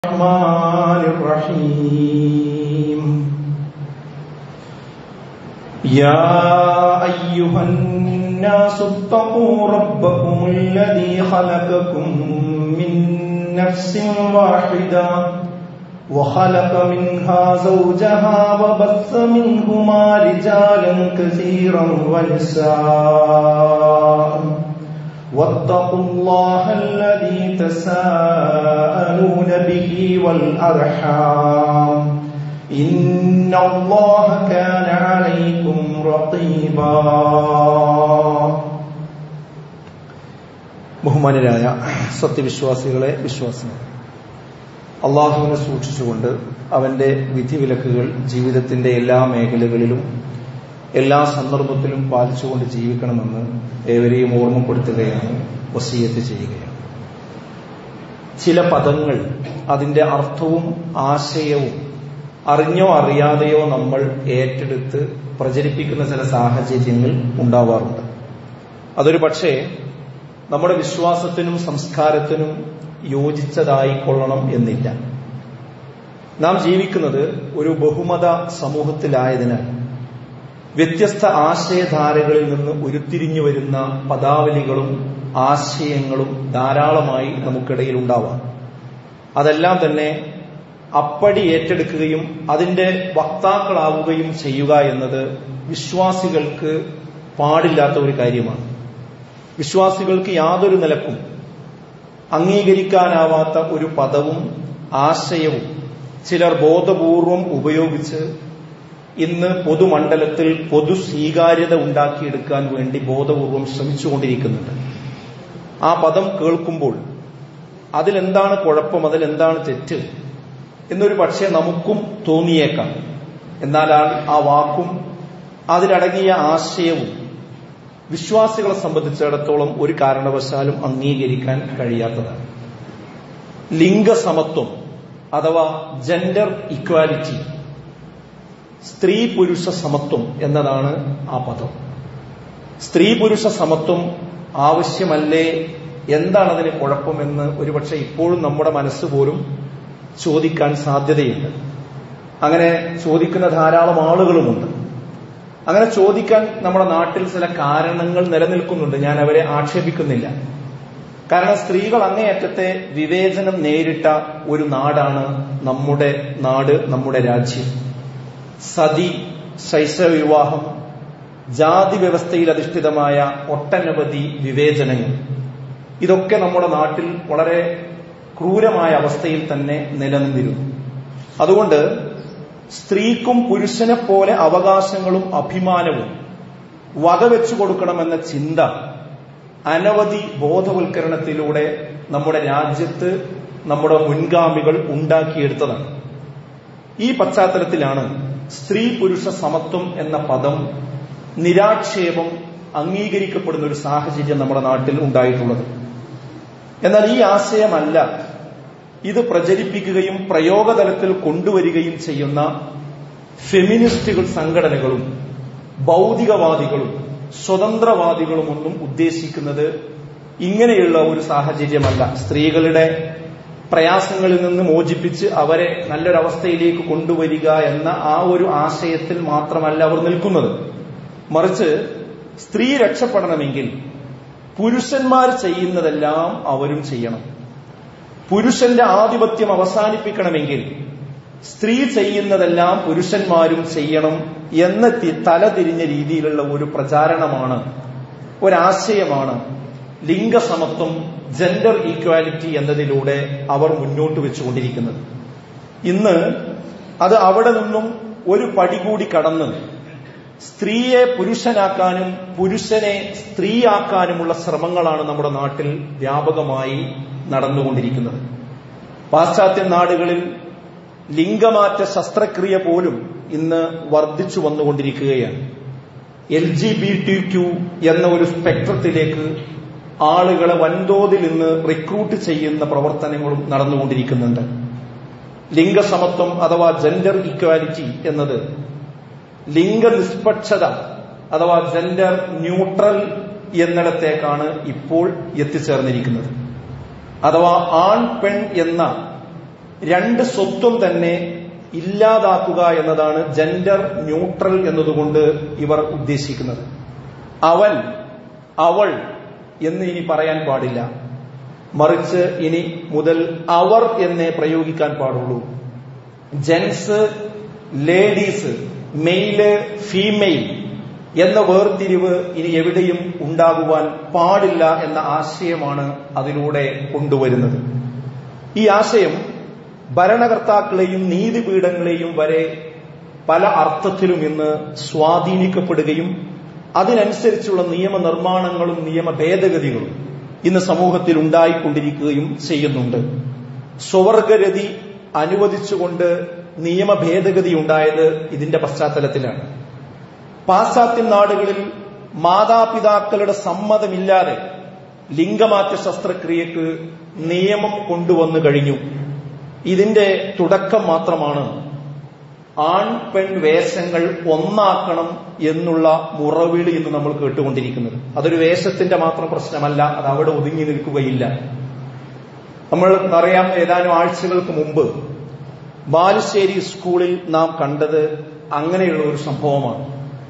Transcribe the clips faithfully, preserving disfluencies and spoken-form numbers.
الرحمن الرحيم يا أيها الناس اتقوا ربكم الذي خلقكم من نفس واحدة وخلق منها زوجها وبث منهما رجالا كثيرا ونساء واتقوا الله الذي تساءلون به والأرحام إن الله كان عليكم رقيبا. ബഹുമാനരായ സത്യവിശ്വാസികളെ വിശ്വാസികൾ, അള്ളാഹുവിനെ സൂക്ഷിച്ചുകൊണ്ട് അവന്റെ വിധിവിലക്കുകൾ ജീവിതത്തിന്റെ എല്ലാ മേഖലകളിലും എല്ലാ സന്ദർഭത്തിലും പാലിച്ചുകൊണ്ട് ജീവിക്കണമെന്ന് ഏവരെയും ഓർമ്മപ്പെടുത്തുകയാണ്, വസിയത്ത് ചെയ്യുകയാണ്. ചില പദങ്ങൾ അതിന്റെ അർത്ഥവും ആശയവും അറിഞ്ഞോ അറിയാതെയോ നമ്മൾ ഏറ്റെടുത്ത് പ്രചരിപ്പിക്കുന്ന ചില സാഹചര്യങ്ങൾ ഉണ്ടാവാറുണ്ട്. അതൊരു പക്ഷേ നമ്മുടെ വിശ്വാസത്തിനും സംസ്കാരത്തിനും യോജിച്ചതായിക്കൊള്ളണം എന്നില്ല. നാം ജീവിക്കുന്നത് ഒരു ബഹുമത സമൂഹത്തിലായതിനാൽ വ്യത്യസ്ത ആശയധാരകളിൽ നിന്ന് ഉരുത്തിരിഞ്ഞു വരുന്ന പദാവലികളും ആശയങ്ങളും ധാരാളമായി നമുക്കിടയിൽ ഉണ്ടാവാം. അതെല്ലാം തന്നെ അപ്പടി ഏറ്റെടുക്കുകയും അതിന്റെ വക്താക്കളാവുകയും ചെയ്യുക എന്നത് വിശ്വാസികൾക്ക് പാടില്ലാത്ത ഒരു കാര്യമാണ്. വിശ്വാസികൾക്ക് യാതൊരു നിലക്കും അംഗീകരിക്കാനാവാത്ത ഒരു പദവും ആശയവും ചിലർ ബോധപൂർവം ഉപയോഗിച്ച് ഇന്ന് പൊതുമണ്ഡലത്തിൽ പൊതു സ്വീകാര്യത ഉണ്ടാക്കിയെടുക്കാൻ വേണ്ടി ബോധപൂർവം ശ്രമിച്ചുകൊണ്ടിരിക്കുന്നുണ്ട്. ആ പദം കേൾക്കുമ്പോൾ അതിലെന്താണ് കുഴപ്പം, അതിലെന്താണ് തെറ്റ് എന്നൊരു പക്ഷേ നമുക്കും തോന്നിയേക്കാം. എന്നാൽ ആ വാക്കും അതിലടങ്ങിയ ആശയവും വിശ്വാസികളെ സംബന്ധിച്ചിടത്തോളം ഒരു കാരണവശാലും അംഗീകരിക്കാൻ കഴിയാത്തതാണ്. ലിംഗസമത്വം അഥവാ ജെൻഡർ ഇക്വാലിറ്റി, സ്ത്രീ പുരുഷ സമത്വം എന്നതാണ് ആ പദം. സ്ത്രീ പുരുഷ സമത്വം ആവശ്യമല്ലേ, എന്താണ് അതിന് കുഴപ്പമെന്ന് ഒരുപക്ഷെ ഇപ്പോഴും നമ്മുടെ മനസ്സ് പോലും ചോദിക്കാൻ സാധ്യതയുണ്ട്. അങ്ങനെ ചോദിക്കുന്ന ധാരാളം ആളുകളുമുണ്ട്. അങ്ങനെ ചോദിക്കാൻ നമ്മുടെ നാട്ടിൽ ചില കാരണങ്ങൾ നിലനിൽക്കുന്നുണ്ട്. ഞാൻ അവരെ ആക്ഷേപിക്കുന്നില്ല. കാരണം സ്ത്രീകൾ അങ്ങേയറ്റത്തെ വിവേചനം നേരിട്ട ഒരു നാടാണ് നമ്മുടെ നാട്, നമ്മുടെ രാജ്യം. സതി, ശൈശവവിവാഹം, ജാതി വ്യവസ്ഥയിൽ അധിഷ്ഠിതമായ ഒട്ടനവധി വിവേചനങ്ങൾ, ഇതൊക്കെ നമ്മുടെ നാട്ടിൽ വളരെ ക്രൂരമായ അവസ്ഥയിൽ തന്നെ നിലനിന്നിരുന്നു. അതുകൊണ്ട് സ്ത്രീക്കും പുരുഷനെ പോലെ അവകാശങ്ങളും അഭിമാനവും വകവെച്ചു കൊടുക്കണമെന്ന ചിന്ത അനവധി ബോധവൽക്കരണത്തിലൂടെ നമ്മുടെ രാജ്യത്ത് നമ്മുടെ മുൻഗാമികൾ ഉണ്ടാക്കിയെടുത്തതാണ്. ഈ പശ്ചാത്തലത്തിലാണ് സ്ത്രീ പുരുഷ സമത്വം എന്ന പദം നിരാക്ഷേപം അംഗീകരിക്കപ്പെടുന്ന ഒരു സാഹചര്യം നമ്മുടെ നാട്ടിൽ ഉണ്ടായിട്ടുള്ളത്. എന്നാൽ ഈ ആശയമല്ല ഇത് പ്രചരിപ്പിക്കുകയും പ്രയോഗതലത്തിൽ കൊണ്ടുവരികയും ചെയ്യുന്ന ഫെമിനിസ്റ്റുകൾ സംഘടനകളും ഭൗതികവാദികളും സ്വതന്ത്രവാദികളും ഒന്നും ഉദ്ദേശിക്കുന്നത് ഇങ്ങനെയുള്ള ഒരു സാഹചര്യമല്ല. സ്ത്രീകളുടെ പ്രയാസങ്ങളിൽ നിന്ന് മോചിപ്പിച്ച് അവരെ നല്ലൊരവസ്ഥയിലേക്ക് കൊണ്ടുവരിക എന്ന ആ ഒരു ആശയത്തിൽ മാത്രമല്ല അവർ നിൽക്കുന്നത്. മറിച്ച് സ്ത്രീ രക്ഷപ്പെടണമെങ്കിൽ പുരുഷന്മാർ ചെയ്യുന്നതെല്ലാം അവരും ചെയ്യണം. പുരുഷന്റെ ആധിപത്യം അവസാനിപ്പിക്കണമെങ്കിൽ സ്ത്രീ ചെയ്യുന്നതെല്ലാം പുരുഷന്മാരും ചെയ്യണം എന്ന തലതിരിഞ്ഞ രീതിയിലുള്ള ഒരു പ്രചാരണമാണ്, ഒരാശയമാണ് ലിംഗസമത്വം, ജെൻഡർ ഈക്വാലിറ്റി എന്നതിലൂടെ അവർ മുന്നോട്ട് വെച്ചുകൊണ്ടിരിക്കുന്നത്. ഇന്ന് അത് അവിടെ നിന്നും ഒരു പടി കൂടി കടന്ന് സ്ത്രീയെ പുരുഷനാക്കാനും പുരുഷനെ സ്ത്രീയാക്കാനുമുള്ള ശ്രമങ്ങളാണ് നമ്മുടെ നാട്ടിൽ വ്യാപകമായി നടന്നുകൊണ്ടിരിക്കുന്നത്. പാശ്ചാത്യ നാടുകളിൽ ലിംഗമാറ്റ ശസ്ത്രക്രിയ പോലും ഇന്ന് വർദ്ധിച്ചു വന്നുകൊണ്ടിരിക്കുകയാണ്. L G B T Q എന്ന ഒരു സ്പെക്ട്രത്തിലേക്ക് ആളുകളെ വൻതോതിൽ ഇന്ന് റിക്രൂട്ട് ചെയ്യുന്ന പ്രവർത്തനങ്ങളും നടന്നുകൊണ്ടിരിക്കുന്നുണ്ട്. ലിംഗസമത്വം അഥവാ ജെൻഡർ ഇക്വാലിറ്റി എന്നത് ലിംഗനിഷ്പക്ഷത അഥവാ ജെൻഡർ ന്യൂട്രൽ എന്നിടത്തേക്കാണ് ഇപ്പോൾ എത്തിച്ചേർന്നിരിക്കുന്നത്. അഥവാ ആൺ പെൺ എന്ന രണ്ട് സ്വത്വം തന്നെ ഇല്ലാതാക്കുക എന്നതാണ് ജെൻഡർ ന്യൂട്രൽ എന്നതുകൊണ്ട് ഇവർ ഉദ്ദേശിക്കുന്നത്. അവൻ, അവൾ എന്ന് ഇനി പറയാൻ പാടില്ല. മറിച്ച് ഇനി മുതൽ അവർ എന്നേ പ്രയോഗിക്കാൻ പാടുള്ളൂ. ജെൻസ്, ലേഡീസ്, മെയില്, ഫീമെയിൽ എന്ന വേർതിരിവ് ഇനി എവിടെയും ഉണ്ടാകുവാൻ പാടില്ല എന്ന ആശയമാണ് അതിലൂടെ കൊണ്ടുവരുന്നത്. ഈ ആശയം ഭരണകർത്താക്കളെയും നീതിപീഠങ്ങളെയും വരെ പല അർത്ഥത്തിലും ഇന്ന് സ്വാധീനിക്കപ്പെടുകയും അതിനനുസരിച്ചുള്ള നിയമനിർമ്മാണങ്ങളും നിയമ ഭേദഗതികളും ഇന്ന് സമൂഹത്തിൽ ഉണ്ടായിക്കൊണ്ടിരിക്കുകയും ചെയ്യുന്നുണ്ട്. സ്വവർഗരതി അനുവദിച്ചുകൊണ്ട് നിയമ ഭേദഗതി ഉണ്ടായത് ഇതിന്റെ പശ്ചാത്തലത്തിലാണ്. പാശ്ചാത്യ നാടുകളിൽ മാതാപിതാക്കളുടെ സമ്മതമില്ലാതെ ലിംഗമാറ്റ ശസ്ത്രക്രിയക്ക് നിയമം കൊണ്ടുവന്നു കഴിഞ്ഞു. ഇതിന്റെ തുടക്കം മാത്രമാണ് ആൺ പെൺ വേഷങ്ങൾ ഒന്നാക്കണം എന്നുള്ള മുറവിളി ഇന്ന് നമ്മൾ കേട്ടുകൊണ്ടിരിക്കുന്നത്. അതൊരു വേഷത്തിന്റെ മാത്രം പ്രശ്നമല്ല, അത് അവിടെ ഒതുങ്ങി നിൽക്കുകയില്ല. നമ്മൾ അറിയാം, ഏതാനും ആഴ്ചകൾക്ക് മുമ്പ് ബാലുശ്ശേരി സ്കൂളിൽ നാം കണ്ടത് അങ്ങനെയുള്ള ഒരു സംഭവമാണ്.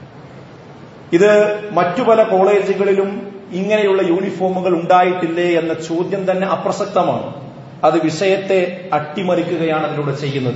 ഇത് മറ്റു പല കോളേജുകളിലും ഇങ്ങനെയുള്ള യൂണിഫോമുകൾ ഉണ്ടായിട്ടില്ലേ എന്ന ചോദ്യം തന്നെ അപ്രസക്തമാണ്. അത് വിഷയത്തെ അട്ടിമറിക്കുകയാണ് അതിലൂടെ ചെയ്യുന്നത്.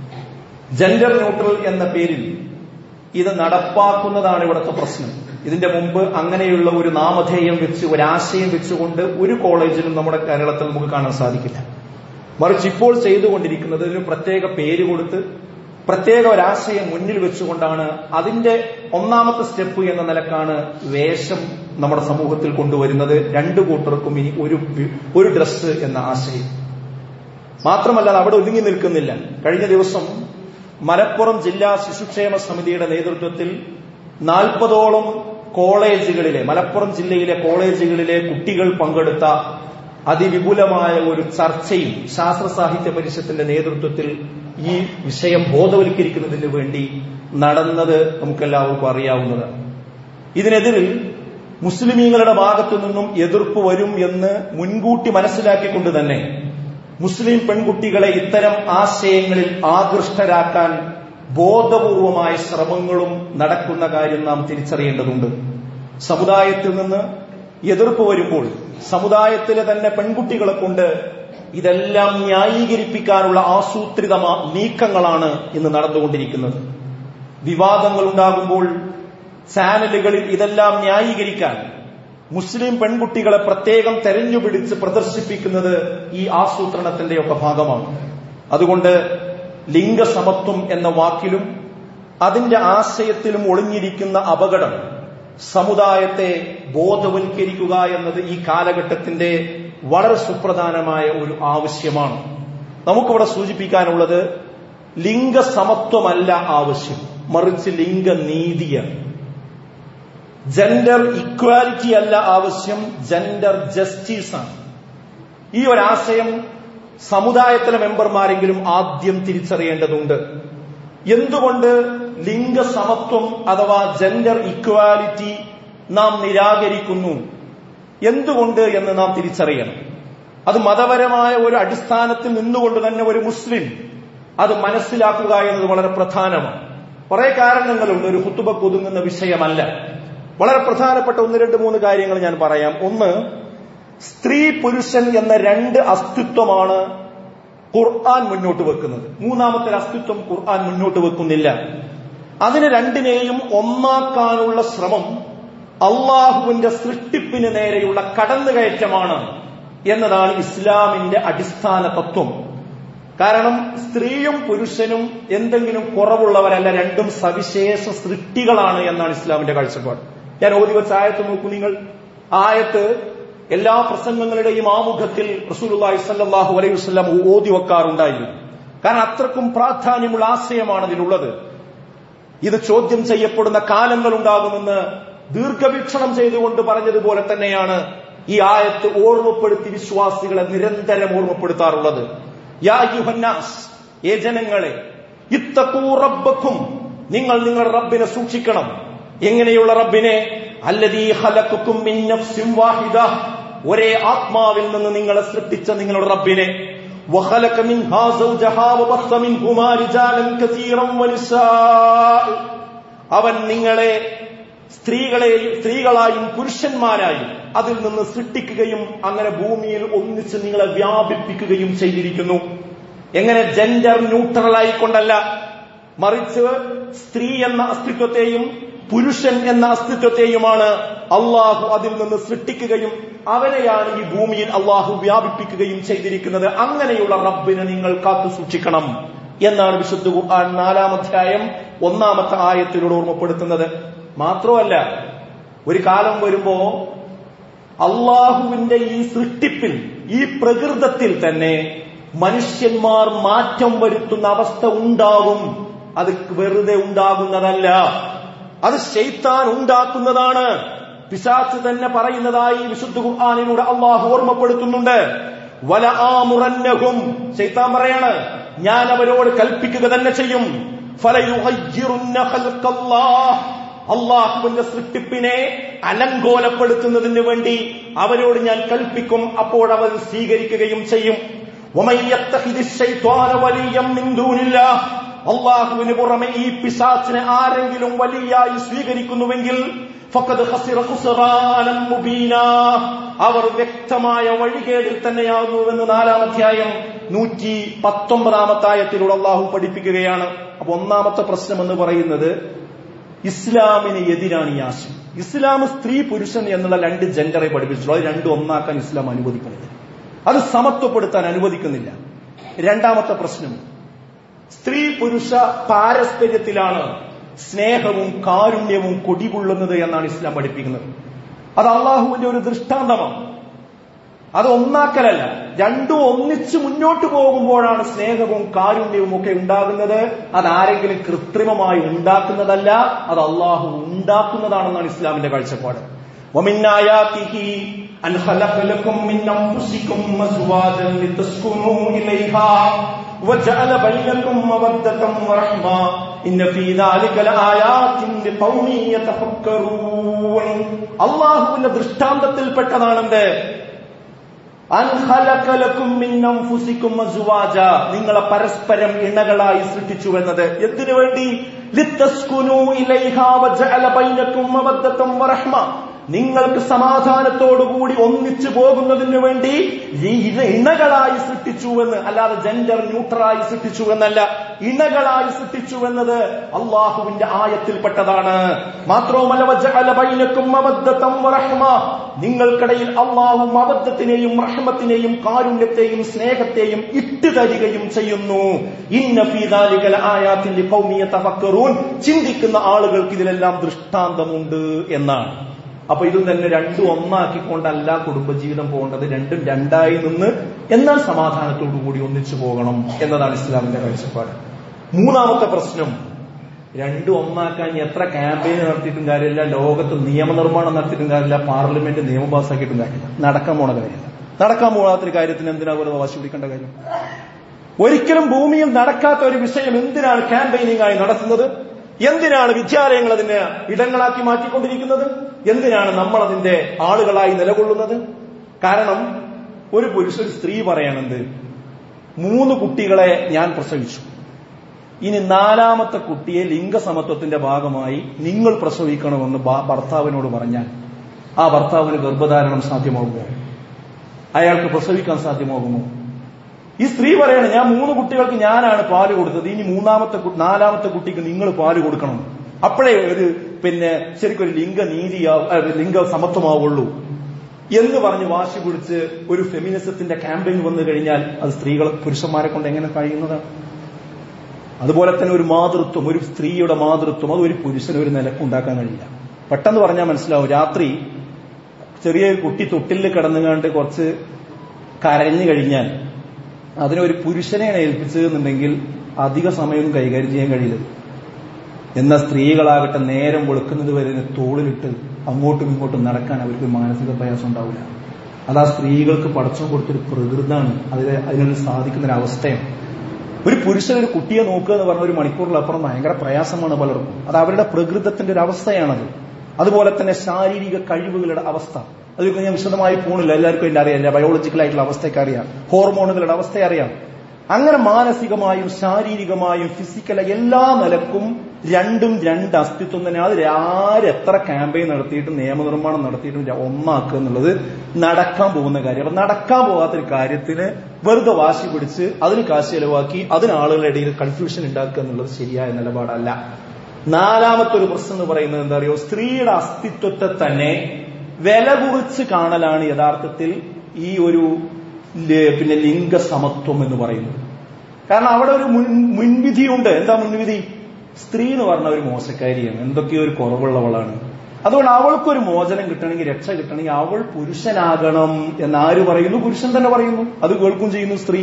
ജെൻഡർ ന്യൂട്രൽ എന്ന പേരിൽ ഇത് നടപ്പാക്കുന്നതാണ് ഇവിടുത്തെ പ്രശ്നം. ഇതിന്റെ മുമ്പ് അങ്ങനെയുള്ള ഒരു നാമധേയം വെച്ച്, ഒരാശയം വെച്ചുകൊണ്ട് ഒരു കോളേജിലും നമ്മുടെ കേരളത്തിൽ നമുക്ക് കാണാൻ സാധിക്കില്ല. മറിച്ച് ഇപ്പോൾ ചെയ്തുകൊണ്ടിരിക്കുന്നത് ഒരു പ്രത്യേക പേര് കൊടുത്ത് പ്രത്യേക ഒരാശയം മുന്നിൽ വെച്ചുകൊണ്ടാണ് അതിന്റെ ഒന്നാമത്തെ സ്റ്റെപ്പ് എന്ന നിലക്കാണ് വേഷം നമ്മുടെ സമൂഹത്തിൽ കൊണ്ടുവരുന്നത്. രണ്ടു കൂട്ടർക്കും ഇനി ഒരു ഒരു ഡ്രസ്സ് എന്ന ആശയം മാത്രമല്ല, അവിടെ ഒതുങ്ങി നിൽക്കുന്നില്ല. കഴിഞ്ഞ ദിവസം മലപ്പുറം ജില്ലാ ശിശുക്ഷേമ സമിതിയുടെ നേതൃത്വത്തിൽ നാൽപ്പതോളം കോളേജുകളിലെ, മലപ്പുറം ജില്ലയിലെ കോളേജുകളിലെ കുട്ടികൾ പങ്കെടുത്ത അതിവിപുലമായ ഒരു ചർച്ചയും ശാസ്ത്ര സാഹിത്യ പരിഷത്തിന്റെ നേതൃത്വത്തിൽ ഈ വിഷയം ബോധവൽക്കരിക്കുന്നതിന് വേണ്ടി നടന്നത് നമുക്കെല്ലാവർക്കും അറിയാവുന്നതാണ്. ഇതിനെതിരിൽ മുസ്ലിമീങ്ങളുടെ ഭാഗത്തു നിന്നും എതിർപ്പ് വരും എന്ന് മുൻകൂട്ടി മനസ്സിലാക്കിക്കൊണ്ട് തന്നെ മുസ്ലിം പെൺകുട്ടികളെ ഇത്തരം ആശയങ്ങളിൽ ആകൃഷ്ടരാക്കാൻ ബോധപൂർവമായ ശ്രമങ്ങളും നടക്കുന്ന കാര്യം നാം തിരിച്ചറിയേണ്ടതുണ്ട്. സമുദായത്തിൽ നിന്ന് എതിർപ്പ് വരുമ്പോൾ സമുദായത്തിലെ തന്നെ പെൺകുട്ടികളെ കൊണ്ട് ഇതെല്ലാം ന്യായീകരിപ്പിക്കാനുള്ള ആസൂത്രിത നീക്കങ്ങളാണ് ഇന്ന് നടന്നുകൊണ്ടിരിക്കുന്നത്. വിവാദങ്ങൾ ഉണ്ടാകുമ്പോൾ ചാനലുകളിൽ ഇതെല്ലാം ന്യായീകരിക്കാൻ മുസ്ലിം പെൺകുട്ടികളെ പ്രത്യേകം തെരഞ്ഞുപിടിച്ച് പ്രദർശിപ്പിക്കുന്നത് ഈ ആസൂത്രണത്തിന്റെയൊക്കെ ഭാഗമാണ്. അതുകൊണ്ട് ലിംഗസമത്വം എന്ന വാക്കിലും അതിന്റെ ആശയത്തിലും ഒളിഞ്ഞിരിക്കുന്ന അപകടം സമുദായത്തെ ബോധവൽക്കരിക്കുക എന്നത് ഈ കാലഘട്ടത്തിന്റെ വളരെ സുപ്രധാനമായ ഒരു ആവശ്യമാണ്. നമുക്കിവിടെ സൂചിപ്പിക്കാനുള്ളത് ലിംഗസമത്വമല്ല ആവശ്യം, മറിച്ച് ലിംഗനീതിയാണ്. ജെൻഡർ ഇക്വാലിറ്റി അല്ല ആവശ്യം, ജെൻഡർ ജസ്റ്റിസ് ആണ്. ഈ ഒരാശയം സമുദായത്തിലെ മെമ്പർമാരെങ്കിലും ആദ്യം തിരിച്ചറിയേണ്ടതുണ്ട്. എന്തുകൊണ്ട് ലിംഗസമത്വം അഥവാ ജെൻഡർ ഇക്വാലിറ്റി നാം നിരാകരിക്കുന്നു, എന്തുകൊണ്ട് എന്ന് നാം തിരിച്ചറിയണം. അത് മതപരമായ ഒരു അടിസ്ഥാനത്തിൽ നിന്നുകൊണ്ട് തന്നെ ഒരു മുസ്ലിം അത് മനസ്സിലാക്കുക എന്നത് വളരെ പ്രധാനമാണ്. കുറെ കാരണങ്ങളുണ്ട്, ഒരു ഖുതുബക്ക് ഒതുങ്ങുന്ന വിഷയമല്ല. വളരെ പ്രധാനപ്പെട്ട ഒന്ന് രണ്ട് മൂന്ന് കാര്യങ്ങൾ ഞാൻ പറയാം. ഒന്ന്, സ്ത്രീ പുരുഷൻ എന്ന രണ്ട് അസ്തിത്വമാണ് ഖുർആൻ മുന്നോട്ട് വെക്കുന്നത്. മൂന്നാമത്തെ അസ്തിത്വം ഖുർആൻ മുന്നോട്ട് വെക്കുന്നില്ല. അതിന് രണ്ടിനെയും ഒന്നാക്കാനുള്ള ശ്രമം അള്ളാഹുവിന്റെ സൃഷ്ടിപ്പിന് നേരെയുള്ള കടന്നുകയറ്റമാണ് എന്നതാണ് ഇസ്ലാമിന്റെ അടിസ്ഥാന തത്വം. കാരണം സ്ത്രീയും പുരുഷനും എന്തെങ്കിലും കുറവുള്ളവരല്ല, രണ്ടും സവിശേഷ സൃഷ്ടികളാണ് എന്നാണ് ഇസ്ലാമിന്റെ കാഴ്ചപ്പാട്. ഞാൻ ഓതി വെച്ച ആയത്ത് നോക്കൂ നിങ്ങൾ. ആയത്ത് എല്ലാ പ്രസംഗങ്ങളുടെയും ആമുഖത്തിൽ റസൂലുള്ളാഹി സ്വല്ലല്ലാഹു അലൈഹി വസല്ലം ഓതി വെക്കാറുണ്ടായിരുന്നു. കാരണം അത്രക്കും പ്രാധാന്യമുള്ള ആശയമാണ് ഇതിലുള്ളത്. ഇത് ചോദ്യം ചെയ്യപ്പെടുന്ന കാലങ്ങൾ ഉണ്ടാകുമെന്ന് ദീർഘവീക്ഷണം ചെയ്തുകൊണ്ട് പറഞ്ഞതുപോലെ തന്നെയാണ് ഈ ആയത്ത് ഓർമ്മപ്പെടുത്തി വിശ്വാസികളെ നിരന്തരം ഓർമ്മപ്പെടുത്താറുള്ളത്. യാ അയ്യുഹന്നാസ്, ഏ ജനങ്ങളെ, ഇത്തഖൂ റബ്ബക്കും, നിങ്ങൾ നിങ്ങളുടെ റബ്ബിനെ സൂക്ഷിക്കണം. എങ്ങനെയുള്ള റബ്ബിനെ? അല്ലദീ ഖലഖക്കും മിൻ നഫ്സിൻ വാഹിദ, ഒരേ ആത്മാവിൽ നിന്ന് നിങ്ങളെ സൃഷ്ടിച്ച നിങ്ങളുടെ റബ്ബിനെ. وخلق منها زوجها وبث منهما رجالا كثيرا ونساء അവൻ നിങ്ങളെ സ്ത്രീകളെയും സ്ത്രീകളായും പുരുഷന്മാരായും അതിൽ നിന്ന് സൃഷ്ടിക്കുകയും അങ്ങനെ ഭൂമിയിൽ ഒന്നിച്ച് നിങ്ങളെ വ്യാപിപ്പിക്കുകയും ചെയ്തിരിക്കുന്നു. എങ്ങനെ? ജെൻഡർ ന്യൂട്രൽ ആയിക്കൊണ്ടല്ല, മറിച്ച് സ്ത്രീ എന്ന അസ്തിത്വത്തെയും പുരുഷൻ എന്ന അസ്തിത്വത്തെയുമാണ് അള്ളാഹു അതിൽ നിന്ന് സൃഷ്ടിക്കുകയും അവരെയാണ് ഈ ഭൂമിയിൽ അള്ളാഹു വ്യാപിപ്പിക്കുകയും ചെയ്തിരിക്കുന്നത്. അങ്ങനെയുള്ള റബ്ബിനെ നിങ്ങൾ കാത്തു സൂക്ഷിക്കണം എന്നാണ് വിശുദ്ധ ഖുർആൻ നാലാം അധ്യായം ഒന്നാമത്തെ ആയത്തിലൂടെ ഓർമ്മപ്പെടുത്തുന്നത്. മാത്രമല്ല, ഒരു കാലം വരുമ്പോ അള്ളാഹുവിന്റെ ഈ സൃഷ്ടിപ്പിൽ, ഈ പ്രകൃതത്തിൽ തന്നെ മനുഷ്യന്മാർ മാറ്റം വരുത്തുന്ന അവസ്ഥ ഉണ്ടാകും. അത് വെറുതെ ഉണ്ടാകുന്നതല്ല, അത് ശൈത്താൻ ഉണ്ടാക്കുന്നതാണ്. പിശാച് തന്നെ പറയുന്നതായി വിശുദ്ധ ഖുർആനിലൂടെ അള്ളാഹു ഓർമ്മപ്പെടുത്തുന്നുണ്ട്. വല ആമുറന്നഹും, ശൈത്താൻ പറയാണ്, ഞാൻ അവരോട് കൽപ്പിക്കുക തന്നെ ചെയ്യും. ഫലയുഗയ്യിറുന്ന ഖൽഖല്ലാഹ്, അള്ളാഹുവിന്റെ സൃഷ്ടിപ്പിനെ അലങ്കോലപ്പെടുത്തുന്നതിന് വേണ്ടി അവരോട് ഞാൻ കൽപ്പിക്കും, അപ്പോൾ അവർ സ്വീകരിക്കുകയും ചെയ്യും. വമൻ യത്തഖിദിശ് ശൈത്വാന വലിയ്യം മിൻ ദൂനില്ലാഹ്, അള്ളാഹുവിന് പുറമെ ഈ പിശാചിനെ ആരെങ്കിലും വലിയായി സ്വീകരിക്കുന്നുവെങ്കിൽ ഫഖദ് ഖസിറ ഖുസ്റാനൻ മുബീനാ, അവർ വ്യക്തമായ വഴികേടിൽ തന്നെയാകുന്നുവെന്ന് നാലാം അധ്യായം നൂറ്റി പത്തൊമ്പതാമത്തെ ആയത്തിലൂടെ അള്ളാഹു പഠിപ്പിക്കുകയാണ്. അപ്പൊ ഒന്നാമത്തെ പ്രശ്നം എന്ന് പറയുന്നത് ഇസ്ലാമിന് എതിരാണ് ഈ ആശയം. ഇസ്ലാം സ്ത്രീ പുരുഷൻ എന്നുള്ള രണ്ട് ജെൻഡറെ പഠിപ്പിച്ചുള്ളൂ. അത് രണ്ടും ഒന്നാക്കാൻ ഇസ്ലാം അനുവദിക്കുന്നില്ല, അത് സമത്വപ്പെടുത്താൻ അനുവദിക്കുന്നില്ല. രണ്ടാമത്തെ പ്രശ്നം, സ്ത്രീ പുരുഷ പാരസ്പര്യത്തിലാണ് സ്നേഹവും കാരുണ്യവും കൊടികൊള്ളുന്നത് എന്നാണ് ഇസ്ലാം പഠിപ്പിക്കുന്നത്. അത് അള്ളാഹുവിന്റെ ഒരു ദൃഷ്ടാന്തമാണ്, അത് ഒന്നാക്കലല്ല. രണ്ടും ഒന്നിച്ച് മുന്നോട്ട് പോകുമ്പോഴാണ് സ്നേഹവും കാരുണ്യവും ഒക്കെ ഉണ്ടാകുന്നത്. അതാരെങ്കിലും കൃത്രിമമായി ഉണ്ടാക്കുന്നതല്ല, അത് അള്ളാഹു ഉണ്ടാക്കുന്നതാണെന്നാണ് ഇസ്ലാമിന്റെ കാഴ്ചപ്പാട്. ومن آياته أن خلق لكم من أنفسكم أزواجا لتسكنوا إليها وجعل بينكم مودة ورحمة إن في ذلك لآيات لقوم يتفكرون. അള്ളാഹുവിന്റെ ദൃഷ്ടാന്തത്തിൽപ്പെട്ടതാണെന്ത്? അൻ ഖലഖ ലക്കും മിൻ അൻഫുസികും അസ്വാജ, നിങ്ങളെ പരസ്പരം ഇണകളായി സൃഷ്ടിച്ചുവെന്നത്. എന്തിനു വേണ്ടി? ലിതസ്കുനൂ ഇലൈഹാ വജഅല ബൈനകും മവദ്ദതൻ വറഹ്മ, നിങ്ങൾക്ക് സമാധാനത്തോടുകൂടി ഒന്നിച്ചു പോകുന്നതിന് വേണ്ടി ഇണകളായി സൃഷ്ടിച്ചുവെന്ന്, അല്ലാതെ ജെൻഡർ ന്യൂട്രലായി സൃഷ്ടിച്ചുവെന്നല്ല. ഇണകളായി സൃഷ്ടിച്ചുവെന്നത് അള്ളാഹുവിന്റെ ആയത്തിൽപ്പെട്ടതാണ്. മാത്രവുമല്ല വജഅല ബൈനകും മവദ്ദതൻ വറഹ്മ, നിങ്ങൾക്കിടയിൽ അള്ളാഹു മവദ്ദത്തിനെയും റഹ്മത്തിനെയും കാരുണ്യത്തെയും സ്നേഹത്തെയും ഇട്ടു തരികയും ചെയ്യുന്നു. ഇന്ന ഫീ ദാലിക ലആയാത്തിൻ ലിഖൗമി യതഫക്കറൂൻ, ചിന്തിക്കുന്ന ആളുകൾക്ക് ഇതിലെല്ലാം ദൃഷ്ടാന്തമുണ്ട് എന്നാണ്. അപ്പൊ ഇതും തന്നെ രണ്ടും ഒന്നാക്കിക്കൊണ്ടല്ല കുടുംബജീവിതം പോകേണ്ടത്. രണ്ടും രണ്ടായി നിന്ന് എന്നാൽ സമാധാനത്തോടു കൂടി ഒന്നിച്ചു പോകണം എന്നതാണ് ഇസ്ലാമിന്റെ കാഴ്ചപ്പാട്. മൂന്നാമത്തെ പ്രശ്നം, രണ്ടും ഒന്നാക്കാൻ എത്ര ക്യാമ്പയിൻ നടത്തിയിട്ടും കാര്യമില്ല, ലോകത്ത് നിയമനിർമ്മാണം നടത്തിയിട്ടും കാര്യമില്ല, പാർലമെന്റ് നിയമം പാസ്സാക്കിയിട്ടും കാര്യമില്ല, നടക്കാൻ പോണ കാര്യമില്ല. നടക്കാൻ പോകാത്തൊരു കാര്യത്തിന് എന്തിനാ പോലെ വാശി പിടിക്കേണ്ട കാര്യം? ഒരിക്കലും ഭൂമിയിൽ നടക്കാത്ത ഒരു വിഷയം എന്തിനാണ് ക്യാമ്പയിനിങ് ആയി നടത്തുന്നത്? എന്തിനാണ് വിദ്യാലയങ്ങൾ അതിനെ ഇടങ്ങളാക്കി മാറ്റിക്കൊണ്ടിരിക്കുന്നത്? എന്തിനാണ് നമ്മൾ അതിന്റെ ആളുകളായി നിലകൊള്ളുന്നത്? കാരണം ഒരു പുരുഷൻ സ്ത്രീ പറയണത്, മൂന്ന് കുട്ടികളെ ഞാൻ പ്രസവിച്ചു, ഇനി നാലാമത്തെ കുട്ടിയെ ലിംഗസമത്വത്തിന്റെ ഭാഗമായി നിങ്ങൾ പ്രസവിക്കണമെന്ന് ഭർത്താവിനോട് പറഞ്ഞാൽ ആ ഭർത്താവിന് ഗർഭധാരണം സാധ്യമാകുമോ? അയാൾക്ക് പ്രസവിക്കാൻ സാധ്യമാകുമോ? ഈ സ്ത്രീ പറയണ, ഞാൻ മൂന്ന് കുട്ടികൾക്ക് ഞാനാണ് പാല് കൊടുത്തത്, ഇനി മൂന്നാമത്തെ നാലാമത്തെ കുട്ടിക്ക് നിങ്ങൾ പാല് കൊടുക്കണം, അപ്പോഴേ ഒരു പിന്നെ ശരിക്കും ഒരു ലിംഗനീതിയാ ലിംഗ സമത്വമാവുള്ളൂ എന്ന് പറഞ്ഞ് വാശി പിടിച്ച് ഒരു ഫെമിനിസത്തിന്റെ ക്യാമ്പയിൻ വന്നു കഴിഞ്ഞാൽ അത് സ്ത്രീകൾ പുരുഷന്മാരെ കൊണ്ട് എങ്ങനെ കഴിയുന്നതാണ്? അതുപോലെ തന്നെ ഒരു മാതൃത്വം, ഒരു സ്ത്രീയുടെ മാതൃത്വം, അത് ഒരു പുരുഷന് ഒരു നിലക്കുണ്ടാക്കാൻ കഴിയില്ല. പെട്ടെന്ന് പറഞ്ഞാൽ മനസ്സിലാവും. രാത്രി ചെറിയൊരു കുട്ടി തൊട്ടിൽ കിടന്നുകാണ്ട് കുറച്ച് കരഞ്ഞു കഴിഞ്ഞാൽ അതിനൊരു പുരുഷനെയാണ് ഏൽപ്പിച്ചതെന്നുണ്ടെങ്കിൽ അധിക സമയമൊന്നും കൈകാര്യം ചെയ്യാൻ കഴിയില്ല. എന്നാൽ സ്ത്രീകളാകട്ടെ നേരം വെളുക്കുന്നത് വരെ തോളിലിട്ട് അങ്ങോട്ടും ഇങ്ങോട്ടും നടക്കാൻ അവർക്ക് മാനസിക പ്രയാസം ഉണ്ടാവില്ല. അത് ആ സ്ത്രീകൾക്ക് പടച്ചു കൊടുത്തൊരു പ്രകൃതമാണ്, അതിന് അതിനൊരു സാധിക്കുന്നൊരവസ്ഥയാണ്. ഒരു പുരുഷൻ ഒരു കുട്ടിയെ നോക്കുക എന്ന് പറഞ്ഞ ഒരു മണിക്കൂറിലപ്പുറം ഭയങ്കര പ്രയാസമാണ് പലർക്കും. അത് അവരുടെ പ്രകൃതത്തിന്റെ ഒരു അവസ്ഥയാണത്. അതുപോലെ തന്നെ ശാരീരിക കഴിവുകളുടെ അവസ്ഥ. അതിലൊക്കെ ഞാൻ വിശദമായി പോണില്ല, എല്ലാവർക്കും എന്നെ അറിയാം, എന്റെ ബയോളജിക്കൽ ആയിട്ടുള്ള അവസ്ഥയൊക്കെ അറിയാം, ഹോർമോണുകളുടെ അവസ്ഥ അറിയാം. അങ്ങനെ മാനസികമായും ശാരീരികമായും ഫിസിക്കലായി എല്ലാ നിലക്കും രണ്ടും രണ്ട് അസ്തിത്വം തന്നെ. അത് ആരെത്ര ക്യാമ്പയിൻ നടത്തിയിട്ടും നിയമനിർമ്മാണം നടത്തിയിട്ടും ഒന്നാക്കുക എന്നുള്ളത് നടക്കാൻ പോകുന്ന കാര്യം. അപ്പൊ നടക്കാൻ പോകാത്തൊരു കാര്യത്തിന് വെറുതെ വാശി പിടിച്ച് അതിന് കാശ് ചെലവാക്കി അതിന് ആളുകളുടെ ഇടയിൽ കൺഫ്യൂഷൻ ഉണ്ടാക്കുക എന്നുള്ളത് ശരിയായ നിലപാടല്ല. നാലാമത്തെ ഒരു പ്രശ്നം എന്ന് പറയുന്നത് എന്താ അറിയോ, സ്ത്രീയുടെ അസ്തിത്വത്തെ തന്നെ വില കുറിച്ച് കാണലാണ് യഥാർത്ഥത്തിൽ ഈ ഒരു പിന്നെ ലിംഗസമത്വം എന്ന് പറയുന്നത്. കാരണം അവിടെ ഒരു മുൻ മുൻവിധിയുണ്ട്. എന്താ മുൻവിധി? സ്ത്രീ എന്ന് പറഞ്ഞ ഒരു മോശക്കാരിയാണ്, എന്തൊക്കെയോ ഒരു കുറവുള്ളവളാണ്. അതുകൊണ്ട് അവൾക്കൊരു മോചനം കിട്ടണമെങ്കിൽ, രക്ഷ കിട്ടണമെങ്കിൽ അവൾ പുരുഷനാകണം എന്നാര് പറയുന്നു? പുരുഷൻ തന്നെ പറയുന്നു. അത് കേൾക്കും ചെയ്യുന്നു സ്ത്രീ.